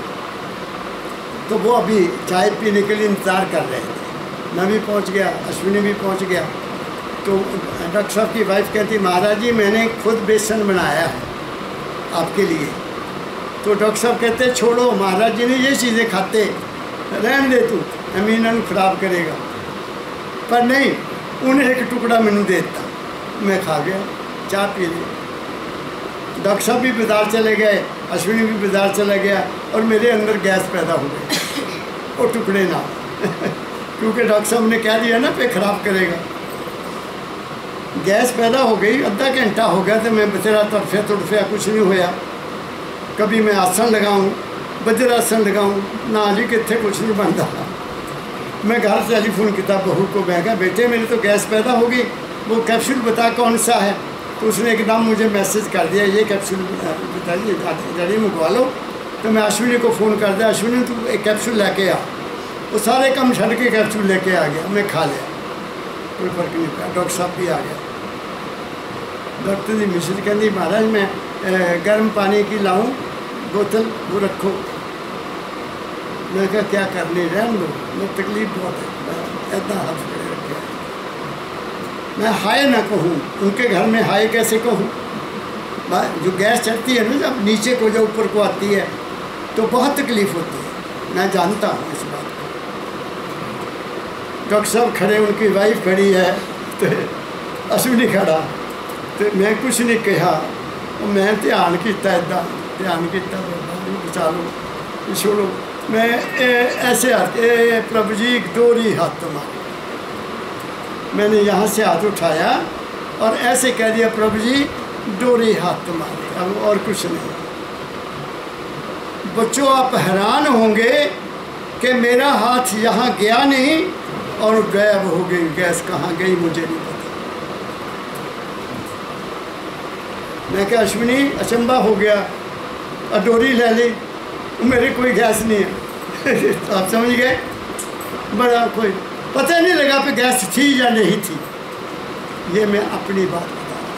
B: तो वो अभी चाय पीने के लिए इंतज़ार कर रहे थे। मैं भी पहुँच गया, अश्विनी भी पहुँच गया। तो डॉक्टर साहब की वाइफ कहती महाराज जी मैंने खुद बेसन बनाया है आपके लिए। तो डॉक्टर साहब कहते छोड़ो, महाराज जी ने ये चीज़ें खाते, रहने दे तू, अमीना ख़राब करेगा। पर नहीं, उन्हें एक टुकड़ा मैंने देता, मैं खा गया, चाय पी ली। डॉक्टर साहब भी बाजार चले गए, अश्विनी भी बाजार चला गया और मेरे अंदर गैस पैदा हो गई। वो टुकड़े ना क्योंकि डॉक्टर साहब ने कह दिया ना पे ख़राब करेगा। गैस पैदा हो गई, आधा घंटा हो गया तो मैं बेचारा तड़फिया कुछ नहीं होया। कभी मैं आसन लगाऊं, वज्रासन लगाऊं, ना जी कितने कुछ नहीं बनता। मैं घर से टेलीफोन किया बहू को, मैं कहा बेटे मेरी तो गैस पैदा हो गई, वो कैप्सूल बता कौन सा है। तो उसने एकदम मुझे मैसेज कर दिया ये कैप्सूल बताइए, जड़ी मंगवा लो तो मैं अश्विनी को फ़ोन कर दिया, अश्विनी तू एक कैप्सूल लेके आ। वो सारे काम छड़ के कैप्सूल लेके आ गया, मैं खा लिया, कोई फर्क नहीं पड़ा। डॉक्टर साहब भी आ गया। डॉक्टर जी मिश्र कहती महाराज मैं गर्म पानी की लाऊं बोतल, वो रखो। मैं कहा क्या करनी, रहने दो, मैं तकलीफ बहुत है, इतना हाथ खड़े रखे। मैं हाय ना कहूँ, उनके घर में हाय कैसे कहूँ? जो गैस चढ़ती है ना, जब नीचे को जो ऊपर को आती है तो बहुत तकलीफ़ होती है, मैं जानता हूँ इस बात को। डॉक्टर साहब खड़े, उनकी वाइफ खड़ी है, तो अश्विनी खड़ा, तो मैं कुछ नहीं कहा, मैं ध्यान किया, इदा ध्यान किया, बचा लो छोड़ो। मैं ऐसे हाथ, प्रभु जी डोरी हाथ मारे, मैंने यहाँ से हाथ उठाया और ऐसे कह दिया प्रभु जी डोरी हाथ मारे, अब और कुछ नहीं। बच्चों आप हैरान होंगे कि मेरा हाथ यहाँ गया नहीं और गायब हो गई। गैस कहाँ गई मुझे नहीं पता। मैं क्या अश्विनी अचंबा हो गया और डोरी ले ली, मेरी कोई गैस नहीं है। आप समझ गए? बड़ा कोई पता नहीं लगा कि गैस थी या नहीं थी। ये मैं अपनी बात बता रहा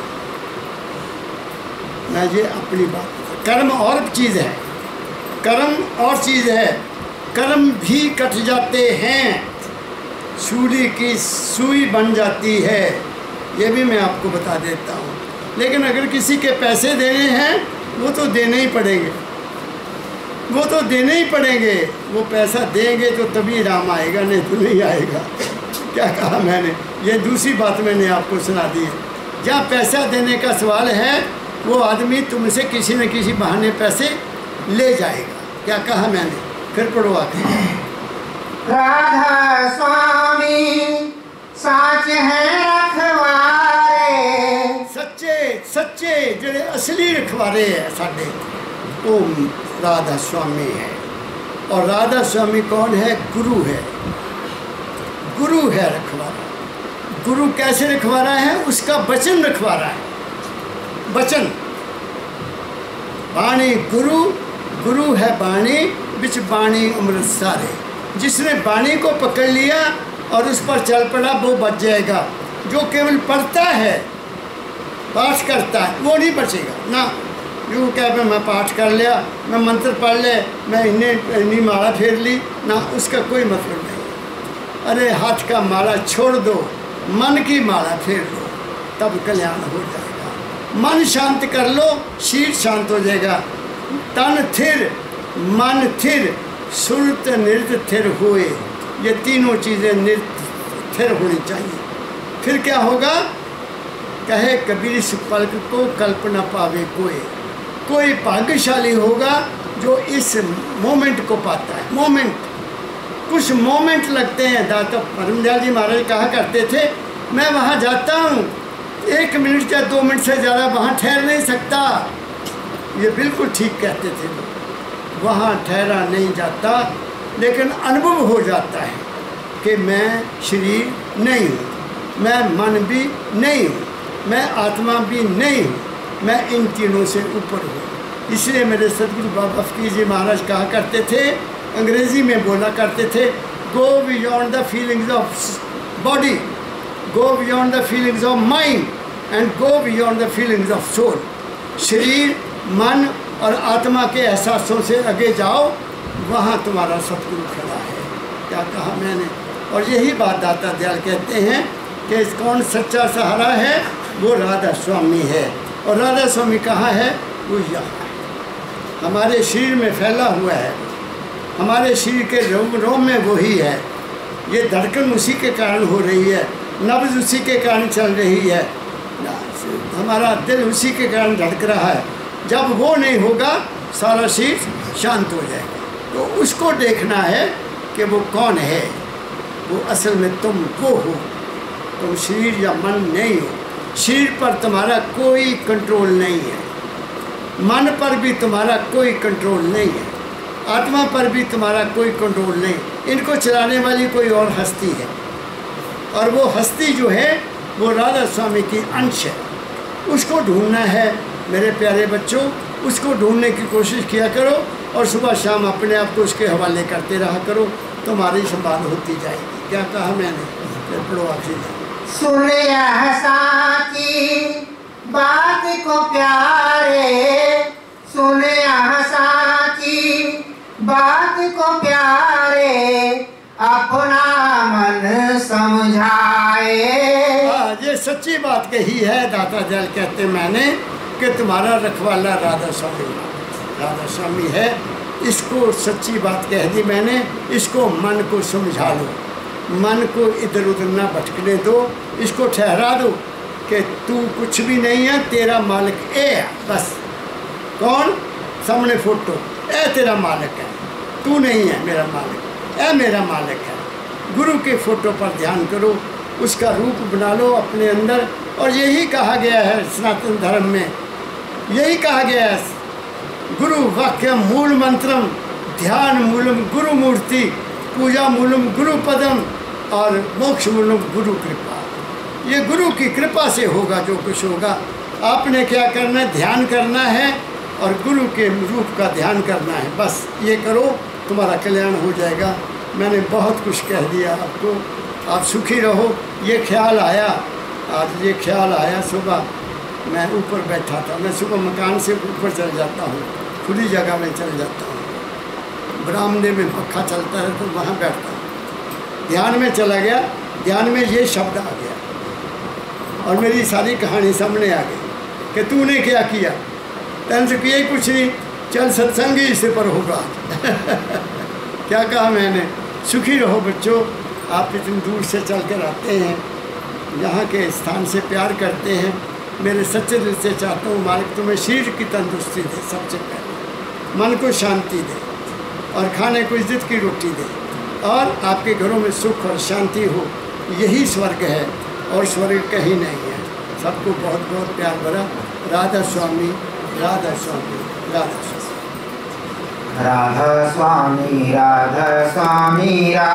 B: हूँ, मैं ये अपनी बात बता। कर्म और चीज़ है, कर्म और चीज़ है। कर्म भी कट जाते हैं, सूली की सुई बन जाती है, ये भी मैं आपको बता देता हूँ। लेकिन अगर किसी के पैसे देने हैं वो तो देने ही पड़ेंगे, वो तो देने ही पड़ेंगे। वो पैसा देंगे तो तभी राम आएगा, नहीं तो नहीं आएगा। क्या कहा मैंने? ये दूसरी बात मैंने आपको सुना दी है। जहाँ पैसा देने का सवाल है वो आदमी तुमसे किसी न किसी बहाने पैसे ले जाएगा। क्या कहा मैंने? फिर पढ़ो आगे।
C: राधा स्वामी साच है रखवारे,
B: सच्चे सच्चे ਜਿਹੜੇ असली रखवारे है साढ़े, वो राधा स्वामी है। और राधा स्वामी कौन है? गुरु है, गुरु है रखवारा। गुरु कैसे रखवारा है? उसका वचन रखवारा है, वचन। बाणी गुरु, गुरु है बाणी, बिच बाणी अमृत सारे। जिसने बाणी को पकड़ लिया और उस पर चल पड़ा वो बच जाएगा। जो केवल पढ़ता है, पाठ करता है, वो नहीं बचेगा ना। जो क्या मैं पाठ कर लिया, मैं मंत्र पढ़ ले, मैं इन्हीं माला फेर ली ना, उसका कोई मतलब नहीं। अरे हाथ का माला छोड़ दो, मन की माला फेर लो, तब कल्याण हो जाएगा। मन शांत कर लो, शीर शांत हो जाएगा। तन थिर, मन थिर, सुरत नृत्य थिर हुए, ये तीनों चीज़ें नृत्य थिर होनी चाहिए। फिर क्या होगा? कहे कबीर इस पलक को कल्पना पावे कोई भाग्यशाली होगा जो इस मोमेंट को पाता है। मोमेंट, कुछ मोमेंट लगते हैं। दाता परमदयाल जी महाराज कहा करते थे, मैं वहाँ जाता हूँ 1 मिनट या 2 मिनट से ज़्यादा वहाँ ठहर नहीं सकता। ये बिल्कुल ठीक कहते थे लोग। वहाँ ठहरा नहीं जाता, लेकिन अनुभव हो जाता है कि मैं शरीर नहीं हूँ, मैं मन भी नहीं हूँ, मैं आत्मा भी नहीं हूँ, मैं इन तीनों से ऊपर हूँ। इसलिए मेरे सदगुरु बाबा फकीर जी महाराज कहा करते थे, अंग्रेज़ी में बोला करते थे, go beyond the feelings of body, go beyond the feelings of mind and go beyond the feelings of soul. शरीर, मन और आत्मा के एहसासों से आगे जाओ, वहाँ तुम्हारा सतगुरु खड़ा है। क्या कहा मैंने? और यही बात दाता दयाल कहते हैं कि कौन सच्चा सहारा है? वो राधा स्वामी है। और राधा स्वामी कहाँ है? वो यहाँ है, हमारे शरीर में फैला हुआ है, हमारे शरीर के रोम रोम में वही है। ये धड़कन उसी के कारण हो रही है, नब्ज़ उसी के कारण चल रही है, हमारा दिल उसी के कारण धड़क रहा है। जब वो नहीं होगा सारा शरीर शांत हो जाएगा। तो उसको देखना है कि वो कौन है। वो असल में तुम वो हो, तुम शरीर या मन नहीं हो। शरीर पर तुम्हारा कोई कंट्रोल नहीं है, मन पर भी तुम्हारा कोई कंट्रोल नहीं है, आत्मा पर भी तुम्हारा कोई कंट्रोल नहीं। इनको चलाने वाली कोई और हस्ती है, और वो हस्ती जो है वो राधा स्वामी की अंश है। उसको ढूंढना है मेरे प्यारे बच्चों, उसको ढूंढने की कोशिश किया करो। और सुबह शाम अपने आप को उसके हवाले करते रहा करो, तुम्हारी संभाल होती जाएगी। क्या कहा मैंने? फिर पढ़ो आखिर।
C: सुन यह साची बात को प्यारे, सुन यह साची बात को प्यारे, अपना मन समझाए।
B: ये सच्ची बात कही है। दाता दयाल कहते मैंने कि तुम्हारा रखवाला राधा स्वामी है, इसको सच्ची बात कह दी मैंने, इसको मन को समझा लो, मन को इधर उधर ना भटकने दो, इसको ठहरा दो कि तू कुछ भी नहीं है, तेरा मालिक ए है बस। कौन? सामने फोटो, ए तेरा मालिक है, तू नहीं है मेरा मालिक, ए मेरा मालिक है। गुरु के फोटो पर ध्यान करो, उसका रूप बना लो अपने अंदर। और यही कहा गया है सनातन धर्म में, यही कहा गया है, गुरु वाक्य मूल मंत्रम, ध्यान मूलम गुरु मूर्ति, पूजा मूलम गुरु पदम और मोक्ष मूलम गुरु कृपा। ये गुरु की कृपा से होगा जो कुछ होगा। आपने क्या करना है? ध्यान करना है और गुरु के रूप का ध्यान करना है, बस ये करो, तुम्हारा कल्याण हो जाएगा। मैंने बहुत कुछ कह दिया आपको, आप सुखी रहो। ये ख्याल आया, आज ये ख्याल आया सुबह, मैं ऊपर बैठा था, मैं सुबह मकान से ऊपर चल जाता हूँ, खुली जगह में चल जाता हूँ, बरामदे में पक्का चलता है तो वहाँ बैठता हूँ। ध्यान में चला गया, ध्यान में ये शब्द आ गया और मेरी सारी कहानी सामने आ गई कि तूने क्या किया। तन से किया ही कुछ नहीं, चल सत्संग ही इसे पर होगा। क्या कहा मैंने? सुखी रहो बच्चों। आप इतनी दूर से चल कर आते हैं, यहाँ के स्थान से प्यार करते हैं। मेरे सच्चे दिल से चाहता हूँ मालिक तुम्हें शरीर की तंदुरुस्ती दे, सबसे पहले मन को शांति दे और खाने को इज्जत की रोटी दे, और आपके घरों में सुख और शांति हो। यही स्वर्ग है और स्वर्ग कहीं नहीं है। सबको बहुत बहुत प्यार भरा। राधा स्वामी, राधा स्वामी, राधा स्वामी,
C: राधा स्वामी, राधा स्वामी।